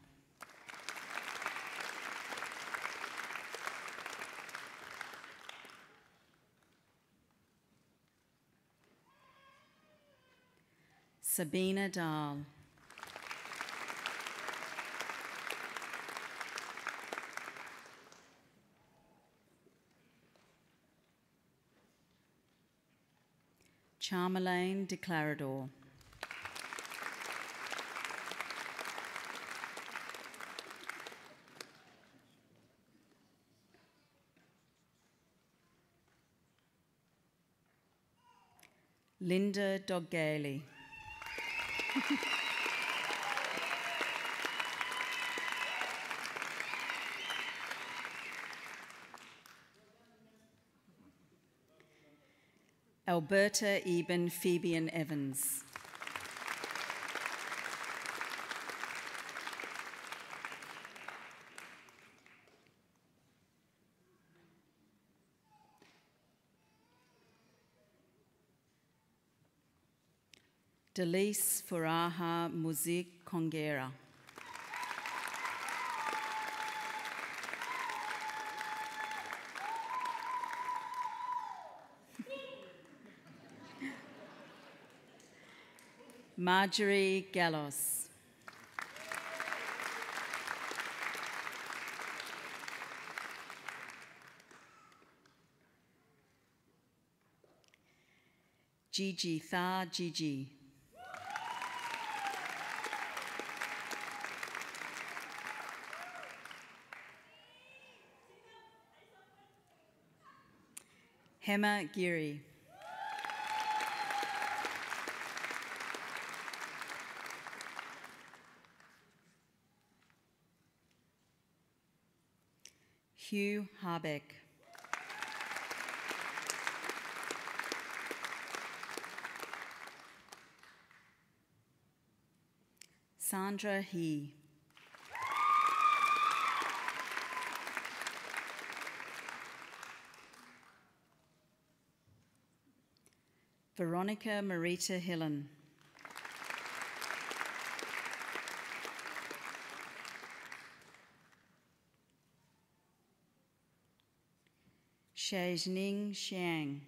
Sabina Dahl. Charmelaine Declarador. Linda Doggailey. Alberta Eben Phoebian Evans. Delise Furaha Muzik Kongera. Marjorie Gallos. Gigi Tha Gigi. Hema Giri. Hugh Harbeck. Sandra He. Veronica Marita Hillen. Shazning Xiang.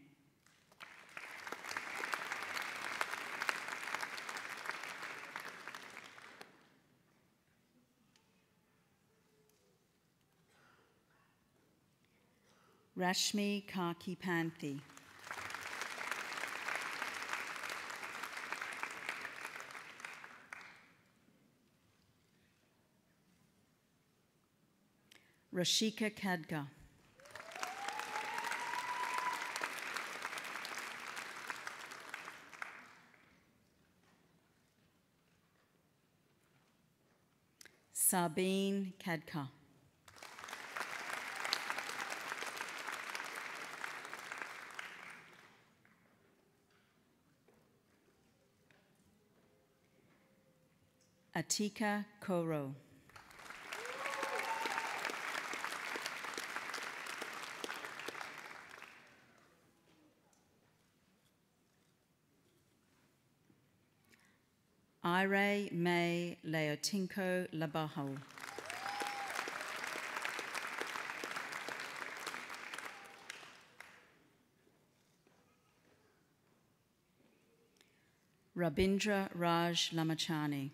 Rashmi Karkipanthi. Rashika Khadka. Sabine Khadka. Atika Koro. Ire May Leotinko Labaho. Rabindra Raj Lamachani.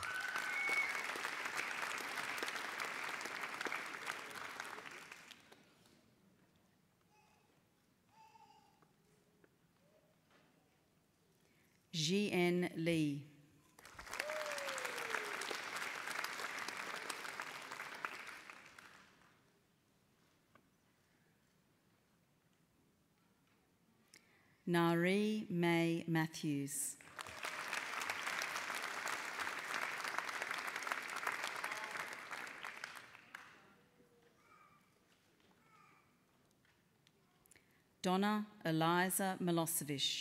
Ji N Lee. Nari May Matthews. Donna Eliza Milosevic.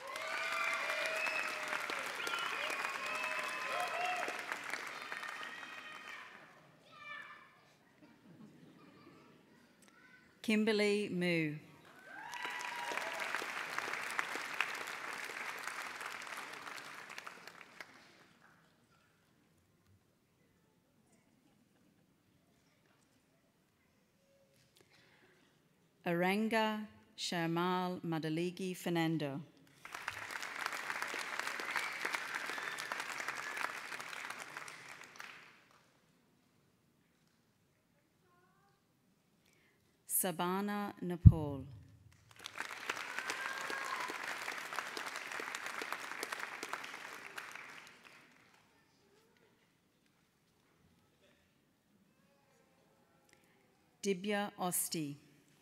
Kimberly Moo. Aranga Sharmal Madaligi Fernando. Sabana Nepal. Dibya Osti.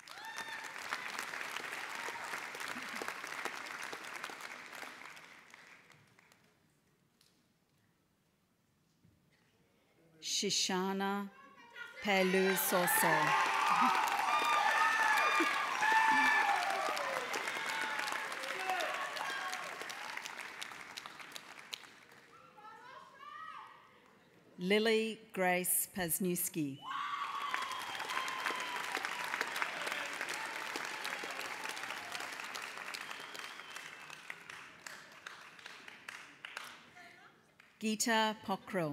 Shishana Pelu Soso. Lily Grace Pazniewski. Geeta Pokro.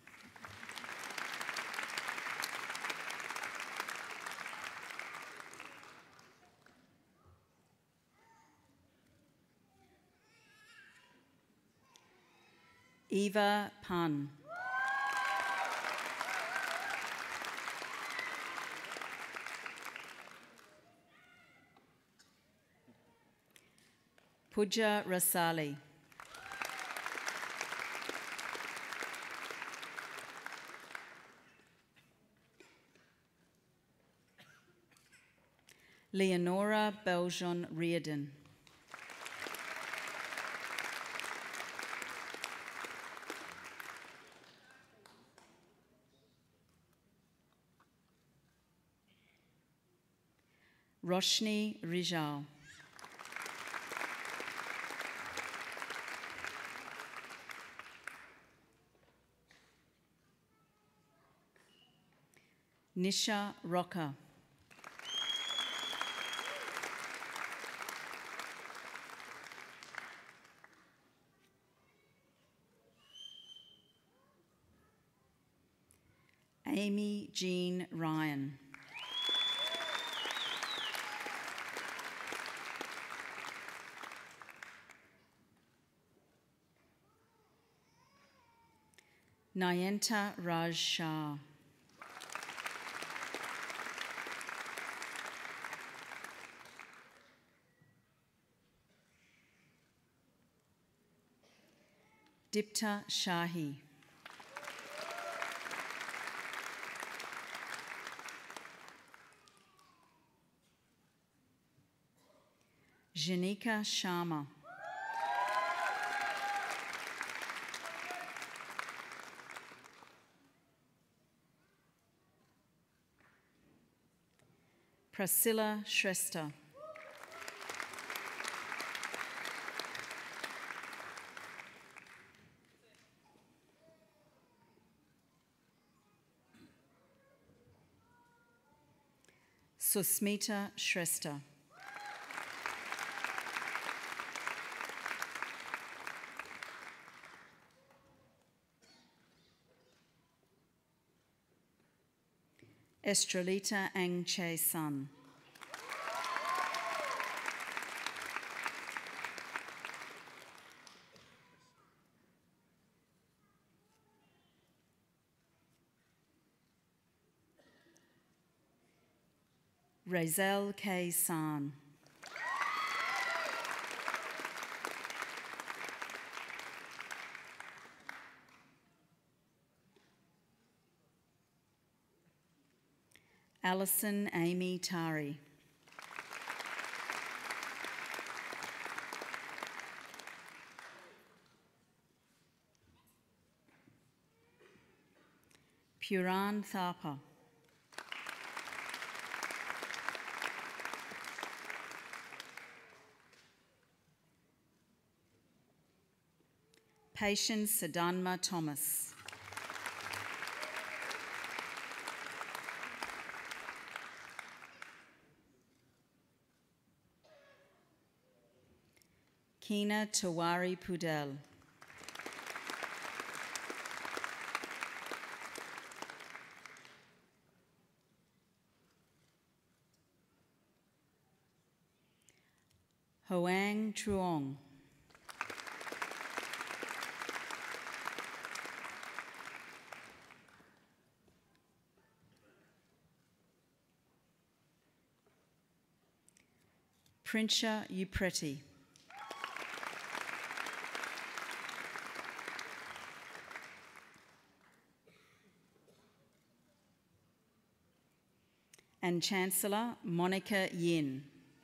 Eva Pan. Pooja Rasali. Leonora Beljon Reardon. Roshni Rijal. Nisha Rocker. Amy Jean Ryan. Nayanta Raj Shah. Dipta Shahi. Janika Sharma. Priscilla Shrestha. Susmita Shrestha. Estrelita Ang Che Sun. Razel K. San. Alison Amy Tari. Puran Thapa. Patience Sadanma Thomas. Kina Tawari Pudel. Hoang Truong. Prinsha Upreti. And Chancellor Monica Yin.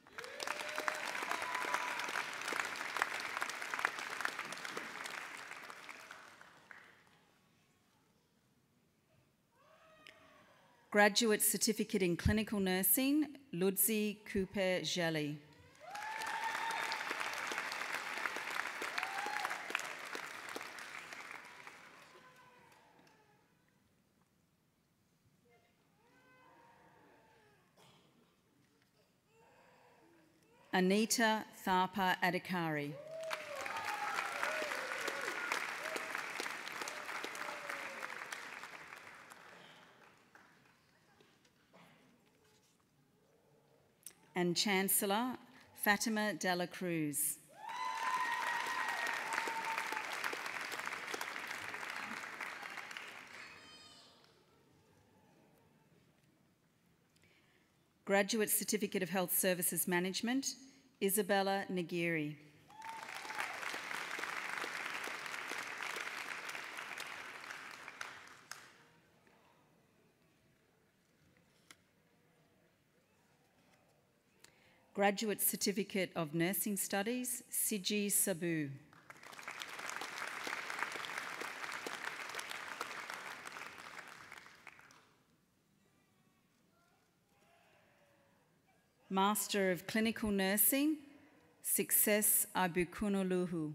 Graduate Certificate in Clinical Nursing, Ludzi Cooper Jelly. Anita Tharpa Adhikari. And Chancellor Fatima Dela Cruz. Graduate Certificate of Health Services Management, Isabella Nagiri. Graduate Certificate of Nursing Studies, Siji Sabu. Master of Clinical Nursing, Success Abukunuluhu.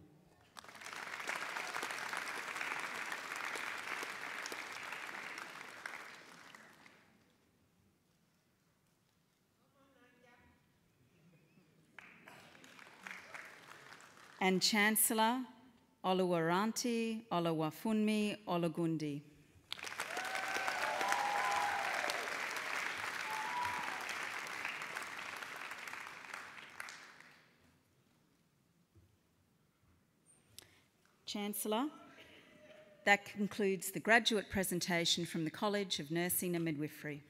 And Chancellor Oluwaranti Oluwafunmi Olugundi. Chancellor, that concludes the graduate presentation from the College of Nursing and Midwifery.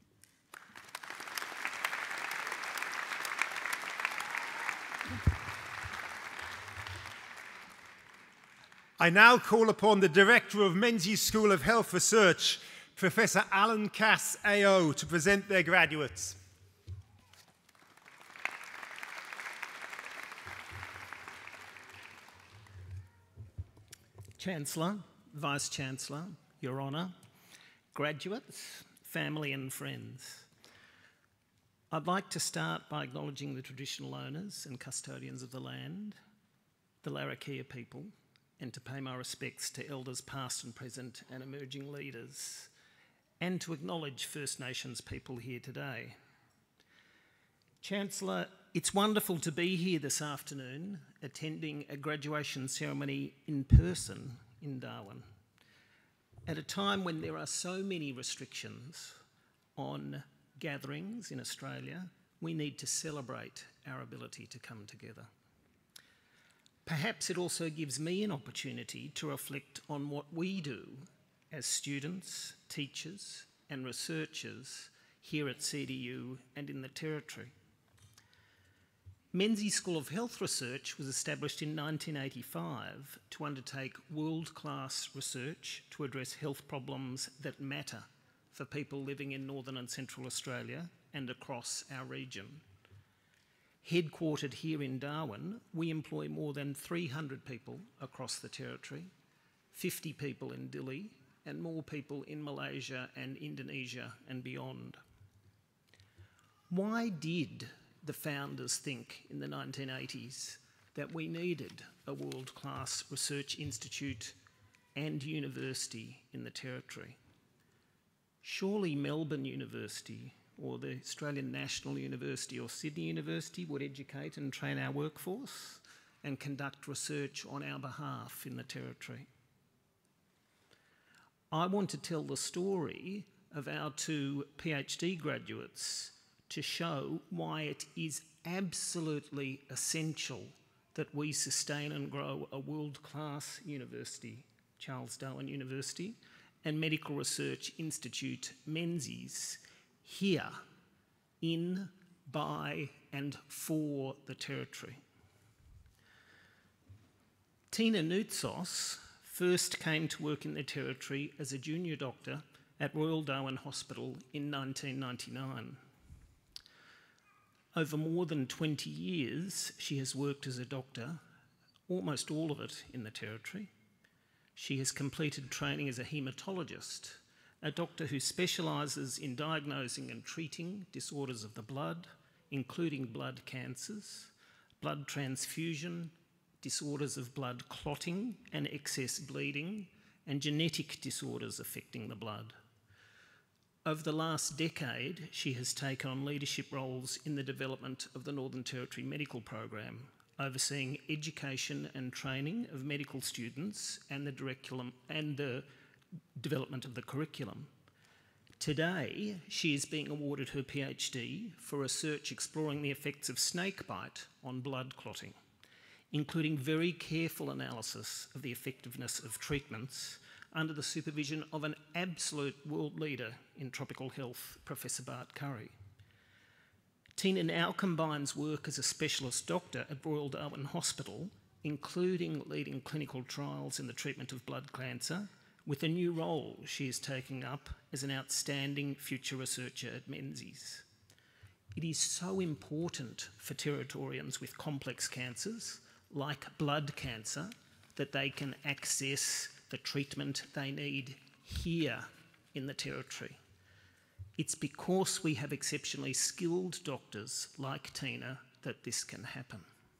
I now call upon the Director of Menzies School of Health Research, Professor Alan Cass, A O, to present their graduates.
Chancellor, Vice-Chancellor, Your Honour, graduates, family and friends. I'd like to start by acknowledging the traditional owners and custodians of the land, the Larrakia people, and to pay my respects to elders past and present and emerging leaders, and to acknowledge First Nations people here today. Chancellor, it's wonderful to be here this afternoon attending a graduation ceremony in person in Darwin, at a time when there are so many restrictions on gatherings in Australia. We need to celebrate our ability to come together. Perhaps it also gives me an opportunity to reflect on what we do as students, teachers and researchers here at C D U and in the Territory. Menzies School of Health Research was established in nineteen eighty-five to undertake world-class research to address health problems that matter for people living in Northern and Central Australia and across our region. Headquartered here in Darwin, we employ more than three hundred people across the Territory, fifty people in Dili, and more people in Malaysia and Indonesia and beyond. Why did the founders think in the nineteen eighties that we needed a world-class research institute and university in the Territory? Surely Melbourne University or the Australian National University or Sydney University would educate and train our workforce and conduct research on our behalf in the Territory. I want to tell the story of our two PhD graduates to show why it is absolutely essential that we sustain and grow a world-class university, Charles Darwin University, and Medical Research Institute, Menzies, here, in, by and for the Territory. Tina Noutsos first came to work in the Territory as a junior doctor at Royal Darwin Hospital in nineteen ninety-nine. Over more than twenty years, she has worked as a doctor, almost all of it in the Territory. She has completed training as a haematologist, a doctor who specialises in diagnosing and treating disorders of the blood, including blood cancers, blood transfusion, disorders of blood clotting and excess bleeding, and genetic disorders affecting the blood. Over the last decade, she has taken on leadership roles in the development of the Northern Territory Medical Program, overseeing education and training of medical students and the, curriculum, and the development of the curriculum. Today, she is being awarded her PhD for research exploring the effects of snakebite on blood clotting, including very careful analysis of the effectiveness of treatments under the supervision of an absolute world leader in tropical health, Professor Bart Curry. Tina now combines work as a specialist doctor at Royal Darwin Hospital, including leading clinical trials in the treatment of blood cancer, with a new role she is taking up as an outstanding future researcher at Menzies. It is so important for Territorians with complex cancers, like blood cancer, that they can access the treatment they need here in the Territory. It's because we have exceptionally skilled doctors like Tina that this can happen.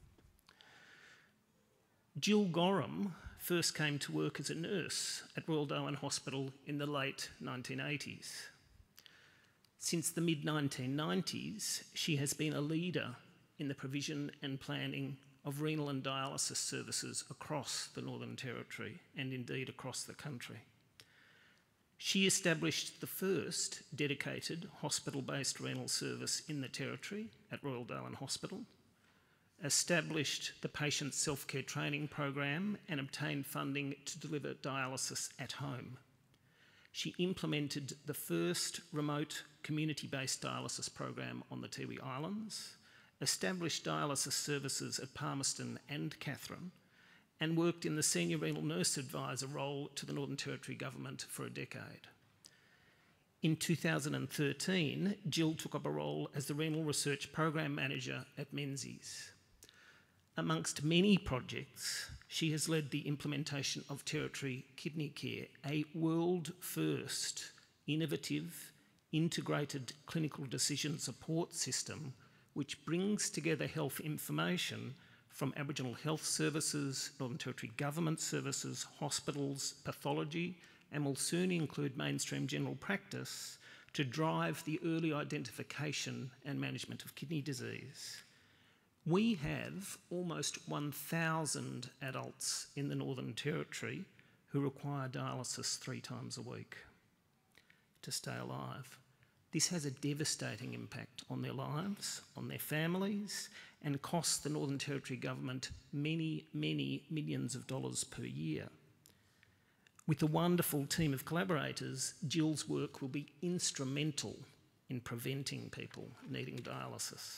Jill Gorham first came to work as a nurse at Royal Darwin Hospital in the late nineteen eighties. Since the mid nineteen nineties, she has been a leader in the provision and planning of renal and dialysis services across the Northern Territory and indeed across the country. She established the first dedicated hospital-based renal service in the Territory at Royal Darwin Hospital, established the patient self-care training program and obtained funding to deliver dialysis at home. She implemented the first remote community-based dialysis program on the Tiwi Islands, established dialysis services at Palmerston and Katherine, and worked in the Senior Renal Nurse Advisor role to the Northern Territory Government for a decade. In two thousand thirteen, Jill took up a role as the Renal Research Program Manager at Menzies. Amongst many projects, she has led the implementation of Territory Kidney Care, a world-first, innovative, integrated clinical decision support system which brings together health information from Aboriginal health services, Northern Territory government services, hospitals, pathology, and will soon include mainstream general practice to drive the early identification and management of kidney disease. We have almost one thousand adults in the Northern Territory who require dialysis three times a week to stay alive. This has a devastating impact on their lives, on their families, and costs the Northern Territory government many, many millions of dollars per year. With a wonderful team of collaborators, Jill's work will be instrumental in preventing people needing dialysis.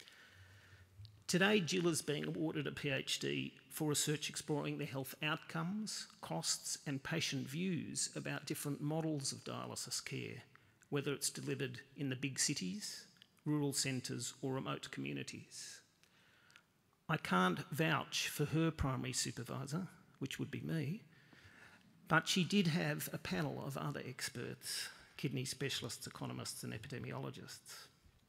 Today, Jill is being awarded a PhD for research exploring the health outcomes, costs, and patient views about different models of dialysis care, whether it's delivered in the big cities, rural centres, or remote communities. I can't vouch for her primary supervisor, which would be me, but she did have a panel of other experts, kidney specialists, economists, and epidemiologists.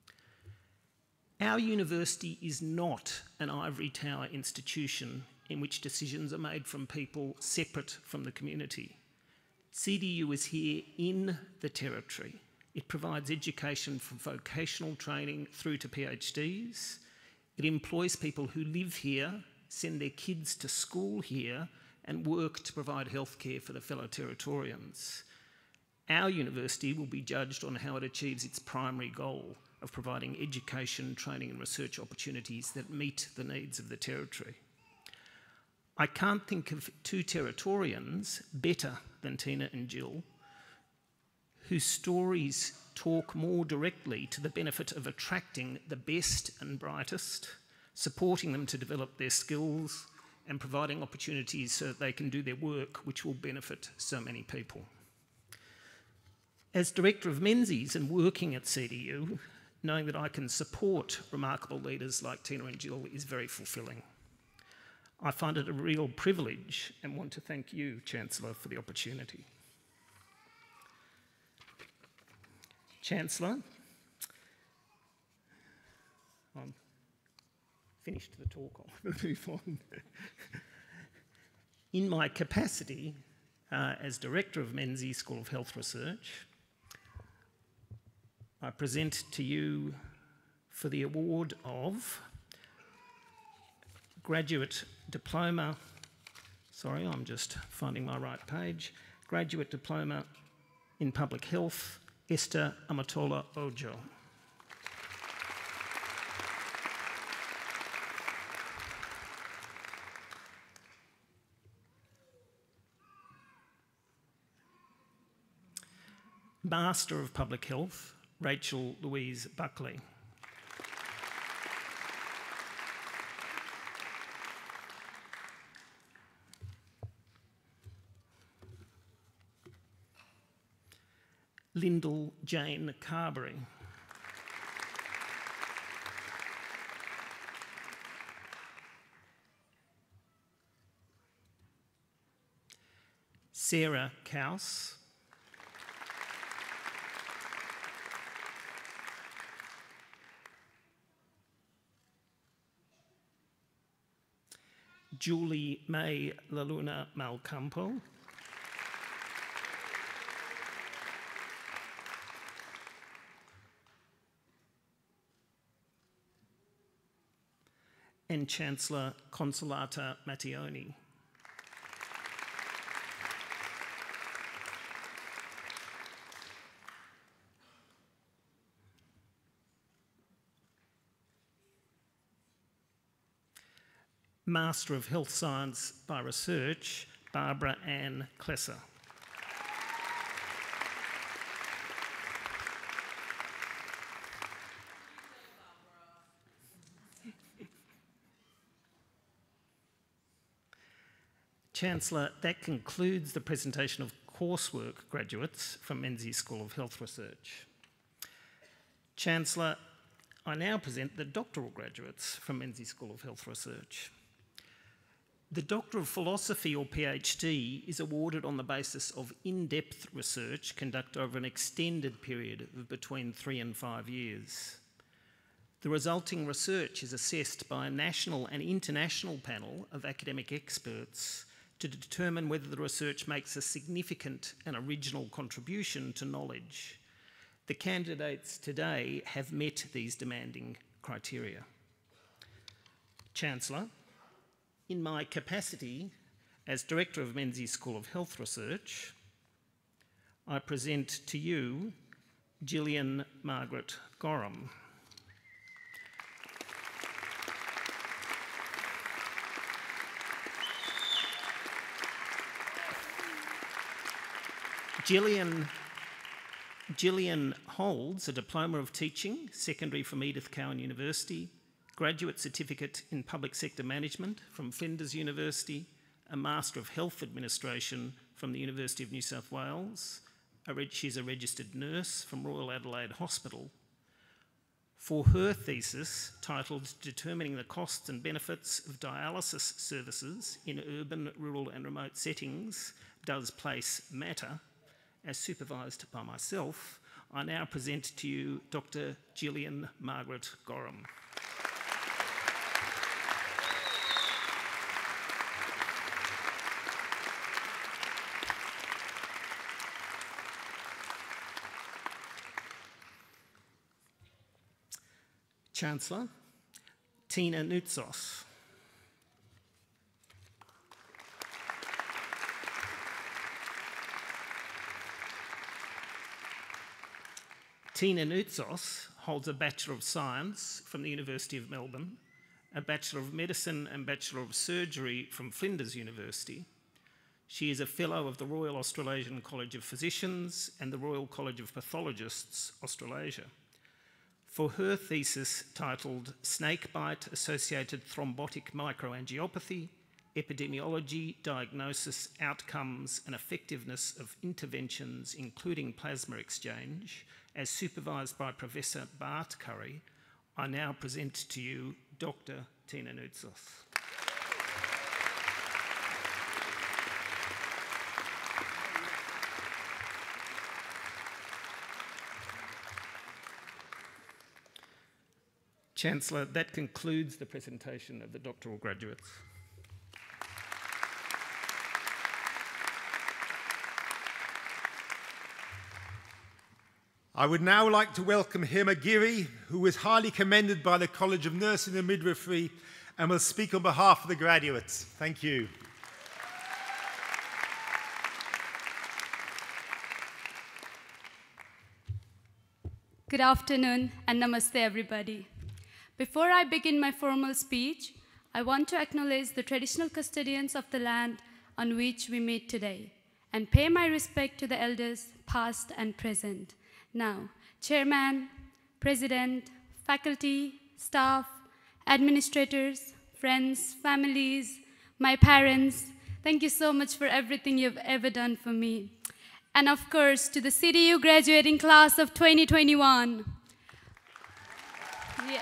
Our university is not an ivory tower institution in which decisions are made from people separate from the community. C D U is here in the Territory. It provides education from vocational training through to PhDs. It employs people who live here, send their kids to school here, and work to provide healthcare for the fellow Territorians. Our university will be judged on how it achieves its primary goal of providing education, training and research opportunities that meet the needs of the Territory. I can't think of two Territorians better than Tina and Jill, whose stories talk more directly to the benefit of attracting the best and brightest, supporting them to develop their skills, and providing opportunities so that they can do their work, which will benefit so many people. As Director of Menzies and working at C D U, knowing that I can support remarkable leaders like Tina and Jill is very fulfilling. I find it a real privilege and want to thank you, Chancellor, for the opportunity. Chancellor, I'm finished the talk, I'll move on. In my capacity uh, as Director of Menzies School of Health Research, I present to you for the award of Graduate Diploma, sorry, I'm just finding my right page, Graduate Diploma in Public Health, Esther Amatola Ojo. Master of Public Health, Rachel Louise Buckley. Lyndall Jane Carberry. Sarah Kaus. Julie May Laluna Malcampo. And Chancellor Consolata Mattioni. Master of Health Science by Research, Barbara Ann Klesser. Chancellor, that concludes the presentation of coursework graduates from Menzies School of Health Research. Chancellor, I now present the doctoral graduates from Menzies School of Health Research. The Doctor of Philosophy or PhD is awarded on the basis of in-depth research conducted over an extended period of between three and five years. The resulting research is assessed by a national and international panel of academic experts to determine whether the research makes a significant and original contribution to knowledge. The candidates today have met these demanding criteria. Chancellor, in my capacity as Director of Menzies School of Health Research, I present to you Gillian Margaret Gorham. Gillian, Gillian holds a Diploma of Teaching, secondary from Edith Cowan University, Graduate Certificate in Public Sector Management from Flinders University, a Master of Health Administration from the University of New South Wales. She's a registered nurse from Royal Adelaide Hospital. For her thesis, titled Determining the Costs and Benefits of Dialysis Services in Urban, Rural and Remote Settings, Does Place Matter?, as supervised by myself, I now present to you Doctor Gillian Margaret Gorham. Chancellor, Tina Noutsos. Tina Noutsos holds a Bachelor of Science from the University of Melbourne, a Bachelor of Medicine and Bachelor of Surgery from Flinders University. She is a Fellow of the Royal Australasian College of Physicians and the Royal College of Pathologists, Australasia. For her thesis titled Snakebite-Associated Thrombotic Microangiopathy, Epidemiology, Diagnosis, Outcomes and Effectiveness of Interventions including Plasma Exchange, as supervised by Professor Bart Curry, I now present to you Doctor Tina Noutsos. Chancellor, that concludes the presentation of the doctoral graduates.
I would now like to welcome Hema Giri, who was highly commended by the College of Nursing and Midwifery and will speak on behalf of the graduates. Thank you.
Good afternoon and namaste everybody. Before I begin my formal speech, I want to acknowledge the traditional custodians of the land on which we meet today and pay my respect to the elders past and present. Now, Chairman, President, faculty, staff, administrators, friends, families, my parents, thank you so much for everything you've ever done for me. And of course, to the C D U graduating class of twenty twenty-one. Yeah.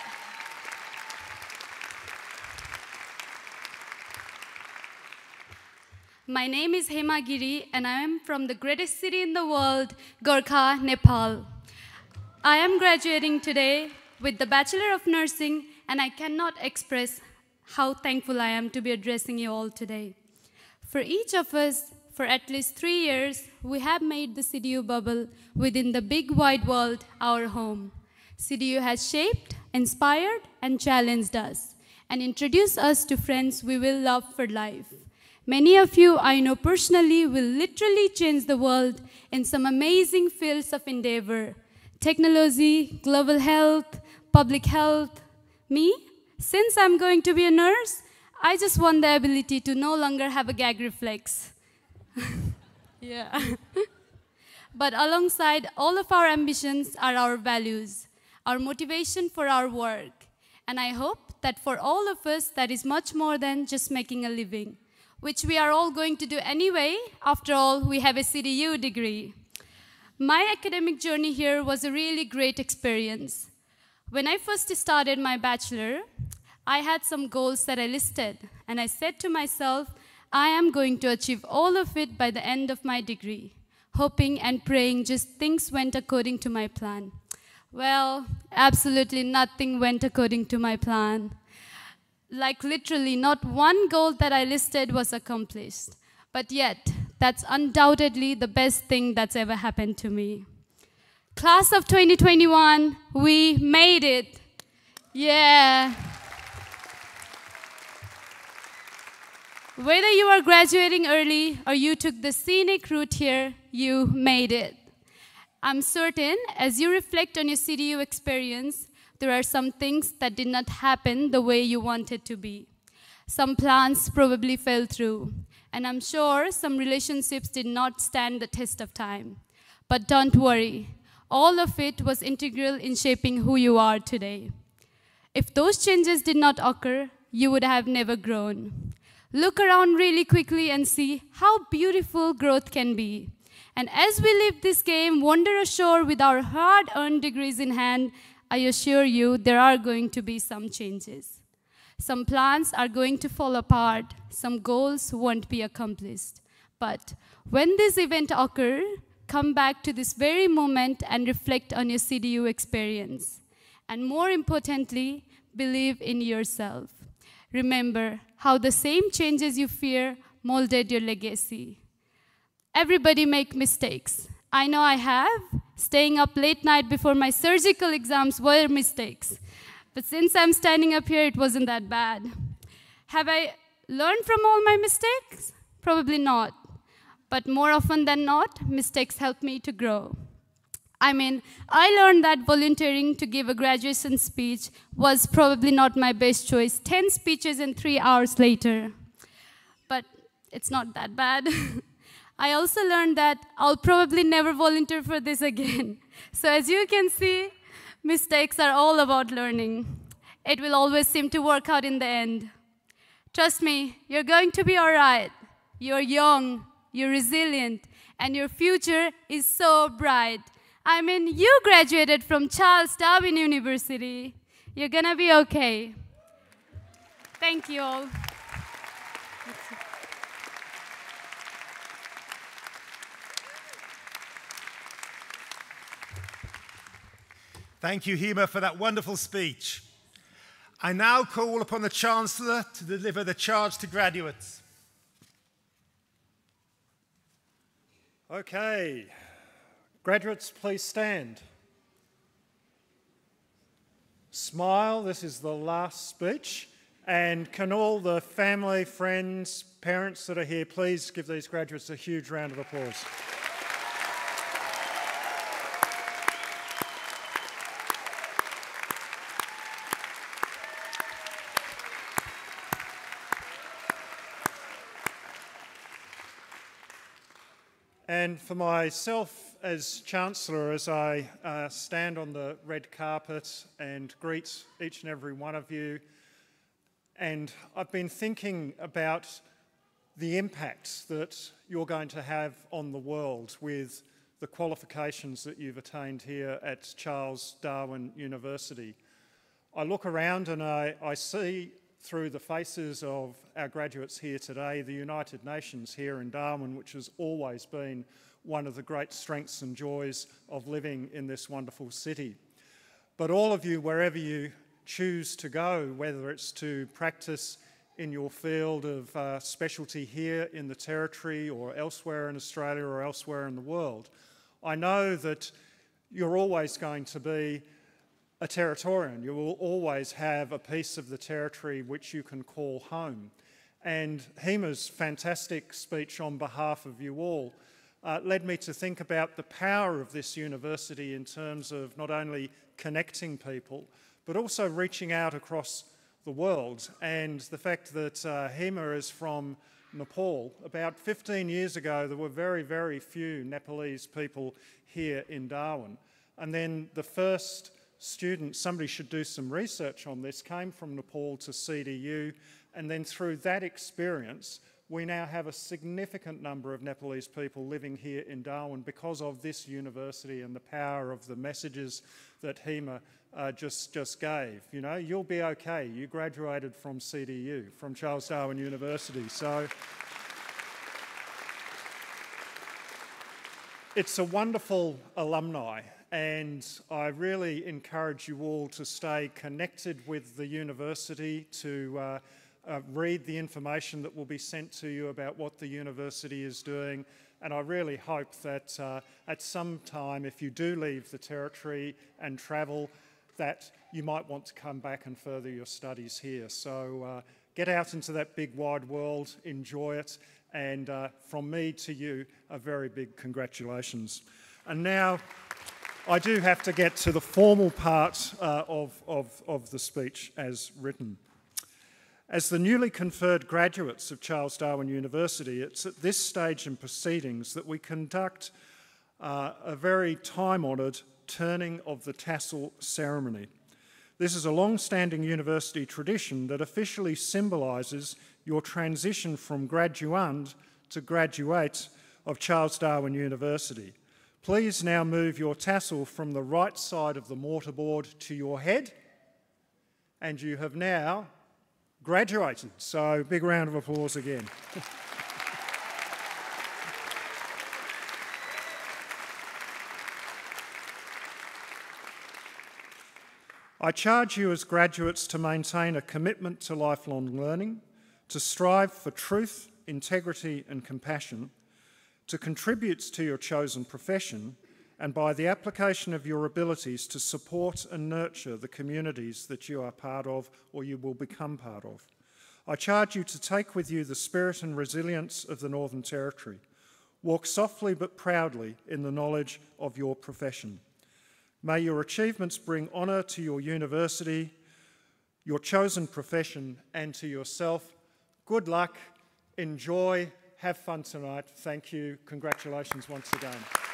My name is Hema Giri, and I am from the greatest city in the world, Gorkha, Nepal. I am graduating today with the Bachelor of Nursing, and I cannot express how thankful I am to be addressing you all today. For each of us, for at least three years, we have made the C D U bubble within the big wide world our home. C D U has shaped, inspired, and challenged us, and introduced us to friends we will love for life. Many of you I know personally will literally change the world in some amazing fields of endeavor. Technology, global health, public health. Me, since I'm going to be a nurse, I just want the ability to no longer have a gag reflex. Yeah. But alongside all of our ambitions are our values, our motivation for our work. And I hope that for all of us, that is much more than just making a living, which we are all going to do anyway. After all, we have a C D U degree. My academic journey here was a really great experience. When I first started my bachelor, I had some goals that I listed, and I said to myself, I am going to achieve all of it by the end of my degree, hoping and praying just things went according to my plan. Well, absolutely nothing went according to my plan. Like literally not one goal that I listed was accomplished. But yet, that's undoubtedly the best thing that's ever happened to me. Class of twenty twenty-one, we made it. Yeah. Whether you are graduating early or you took the scenic route here, you made it. I'm certain as you reflect on your C D U experience, there are some things that did not happen the way you wanted to be. Some plans probably fell through, and I'm sure some relationships did not stand the test of time. But don't worry, all of it was integral in shaping who you are today. If those changes did not occur, you would have never grown. Look around really quickly and see how beautiful growth can be. And as we leave this game, wander ashore with our hard-earned degrees in hand, I assure you there are going to be some changes. Some plans are going to fall apart, some goals won't be accomplished. But when this event occurs, come back to this very moment and reflect on your C D U experience. And more importantly, believe in yourself. Remember how the same changes you fear molded your legacy. Everybody makes mistakes. I know I have. Staying up late night before my surgical exams were mistakes. But since I'm standing up here, it wasn't that bad. Have I learned from all my mistakes? Probably not. But more often than not, mistakes help me to grow. I mean, I learned that volunteering to give a graduation speech was probably not my best choice. Ten speeches in three hours later. But it's not that bad. I also learned that I'll probably never volunteer for this again. So as you can see, mistakes are all about learning. It will always seem to work out in the end. Trust me, you're going to be all right. You're young, you're resilient, and your future is so bright. I mean, you graduated from Charles Darwin University. You're gonna be okay. Thank you all.
Thank you, Hema, for that wonderful speech. I now call upon the Chancellor to deliver the charge to graduates.
Okay. Graduates, please stand. Smile, this is the last speech. And can all the family, friends, parents that are here, please give these graduates a huge round of applause. And for myself as Chancellor, as I uh, stand on the red carpet and greet each and every one of you, and I've been thinking about the impact that you're going to have on the world with the qualifications that you've attained here at Charles Darwin University. I look around and I, I see through the faces of our graduates here today, the United Nations here in Darwin, which has always been one of the great strengths and joys of living in this wonderful city. But all of you, wherever you choose to go, whether it's to practice in your field of uh, specialty here in the Territory or elsewhere in Australia or elsewhere in the world, I know that you're always going to be a Territorian. You will always have a piece of the Territory which you can call home. And Hema's fantastic speech on behalf of you all uh, led me to think about the power of this university in terms of not only connecting people, but also reaching out across the world. And the fact that uh, Hema is from Nepal. About fifteen years ago, there were very, very few Nepalese people here in Darwin. And then the first student, somebody should do some research on this, came from Nepal to C D U, and then through that experience, we now have a significant number of Nepalese people living here in Darwin because of this university and the power of the messages that Hema uh, just, just gave. You know, you'll be okay. You graduated from C D U, from Charles Darwin University. So it's a wonderful alumni, and I really encourage you all to stay connected with the university, to uh, uh, read the information that will be sent to you about what the university is doing. And I really hope that uh, at some time, if you do leave the Territory and travel, that you might want to come back and further your studies here. So uh, get out into that big wide world, enjoy it, and uh, from me to you, a very big congratulations. And now, I do have to get to the formal part uh, of, of, of the speech as written. As the newly conferred graduates of Charles Darwin University, it's at this stage in proceedings that we conduct uh, a very time-honoured turning of the tassel ceremony. This is a long-standing university tradition that officially symbolises your transition from graduand to graduate of Charles Darwin University. Please now move your tassel from the right side of the mortarboard to your head, and you have now graduated. So big round of applause again. I charge you as graduates to maintain a commitment to lifelong learning, to strive for truth, integrity and compassion, to contribute to your chosen profession, and by the application of your abilities to support and nurture the communities that you are part of or you will become part of. I charge you to take with you the spirit and resilience of the Northern Territory. Walk softly but proudly in the knowledge of your profession. May your achievements bring honour to your university, your chosen profession, and to yourself. Good luck, enjoy, have fun tonight. Thank you. Congratulations once again.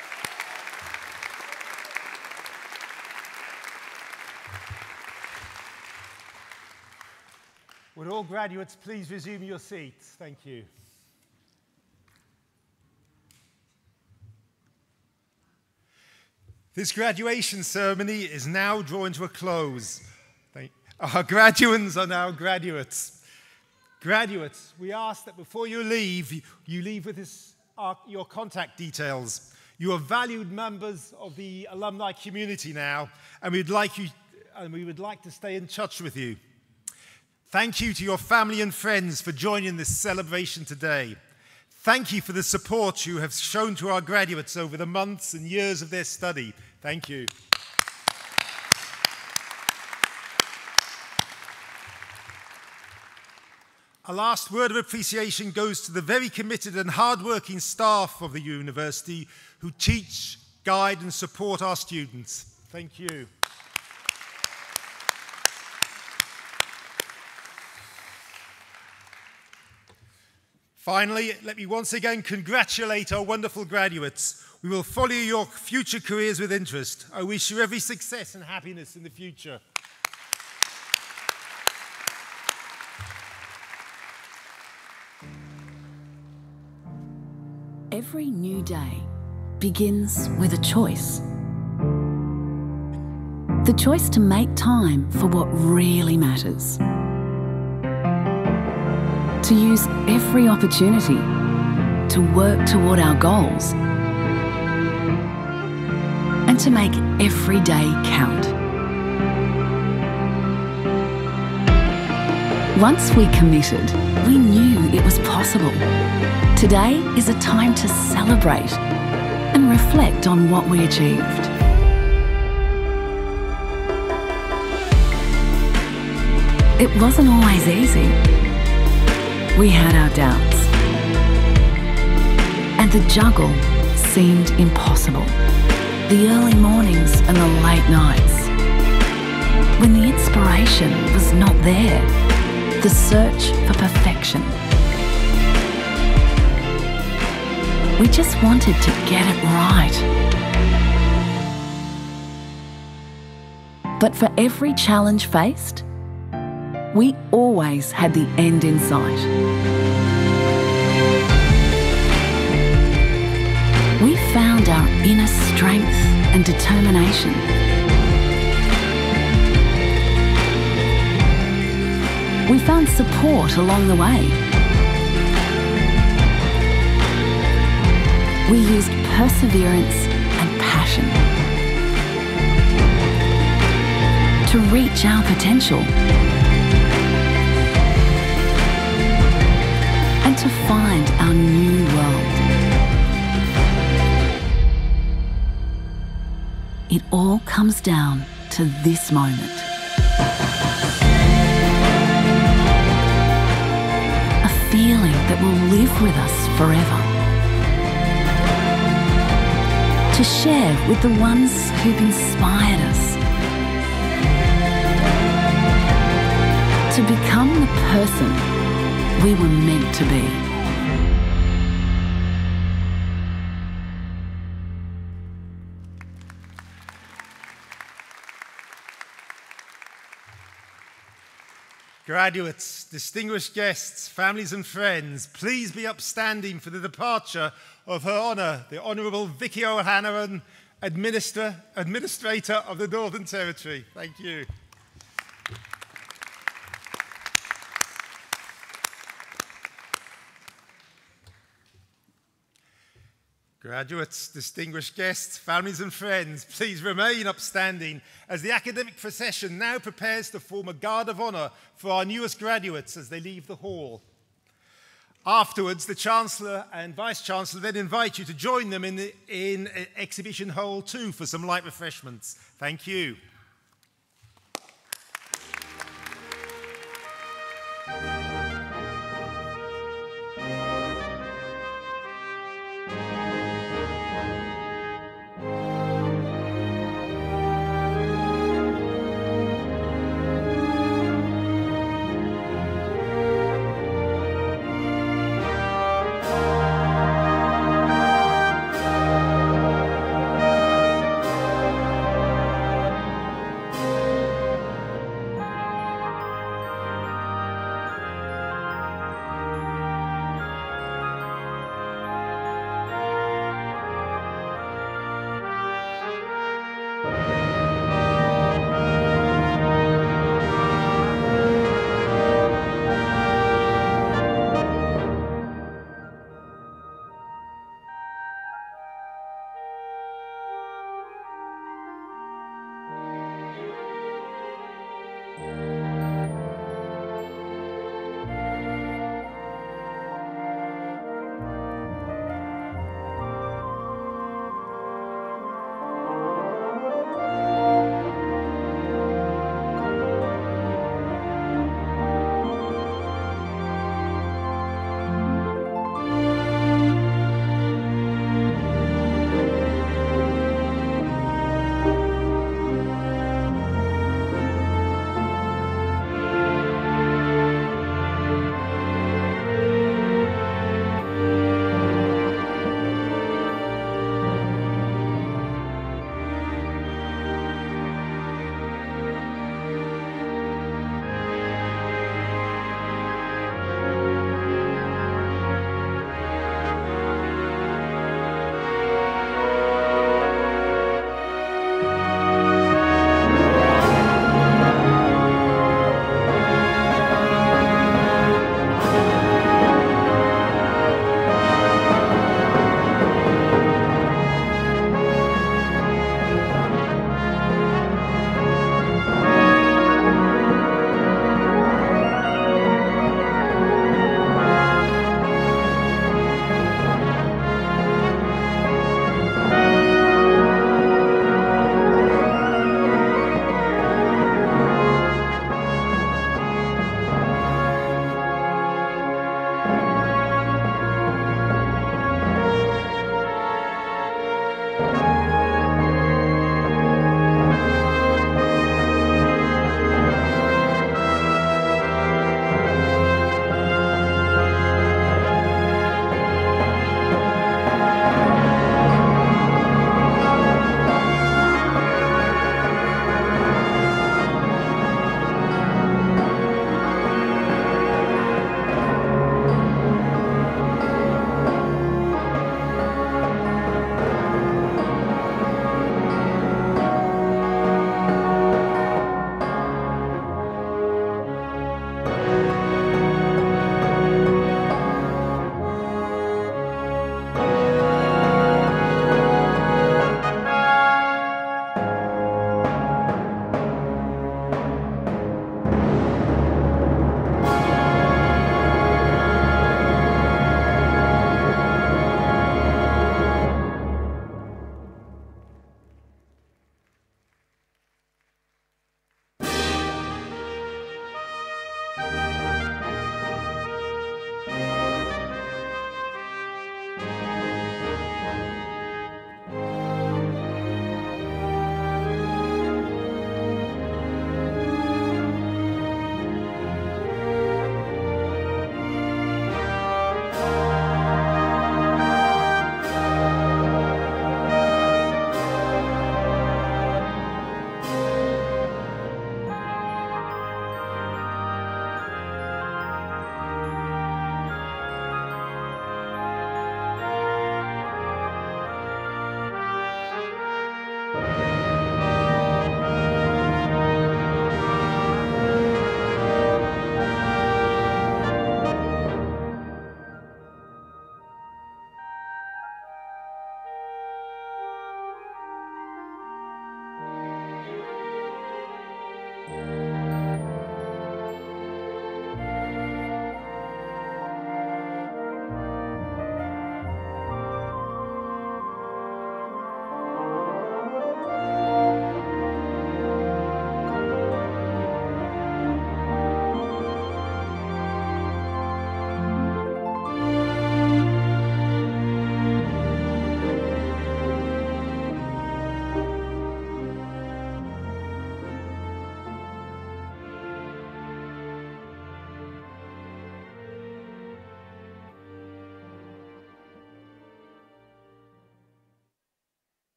Would all graduates please resume your seats? Thank you. This graduation ceremony is now drawing to a close. Thank Our graduands are now graduates. Graduates, we ask that before you leave, you leave with us our, your contact details. You are valued members of the alumni community now, and we'd like you, and we would like to stay in touch with you. Thank you to your family and friends for joining this celebration today. Thank you for the support you have shown to our graduates over the months and years of their study. Thank you. A last word of appreciation goes to the very committed and hard-working staff of the university who teach, guide and support our students. Thank you. Finally, let me once again congratulate our wonderful graduates. We will follow your future careers with interest. I wish you every success and happiness in the future.
Every new day begins with a choice. The choice to make time for what really matters. To use every opportunity to work toward our goals and to make every day count. Once we committed, we knew it was possible. Today is a time to celebrate and reflect on what we achieved. It wasn't always easy. We had our doubts, and the juggle seemed impossible. The early mornings and the late nights, when the inspiration was not there, the search for perfection. We just wanted to get it right. But for every challenge faced, we always had the end in sight. We found our inner strength and determination. We found support along the way. We used perseverance and passion to reach our potential and to find our new world. It all comes down to this moment. A feeling that will live with us forever. To share with the ones who've inspired us. To become the person we were meant to be.
Graduates, distinguished guests, families and friends, please be upstanding for the departure of Her Honour, the Honourable Vicky O'Hanlon, Administrator, Administrator of the Northern Territory. Thank you. Graduates, distinguished guests, families and friends, please remain upstanding as the academic procession now prepares to form a guard of honour for our newest graduates as they leave the hall. Afterwards, the Chancellor and Vice-Chancellor then invite you to join them in, the, in Exhibition Hall two for some light refreshments. Thank you.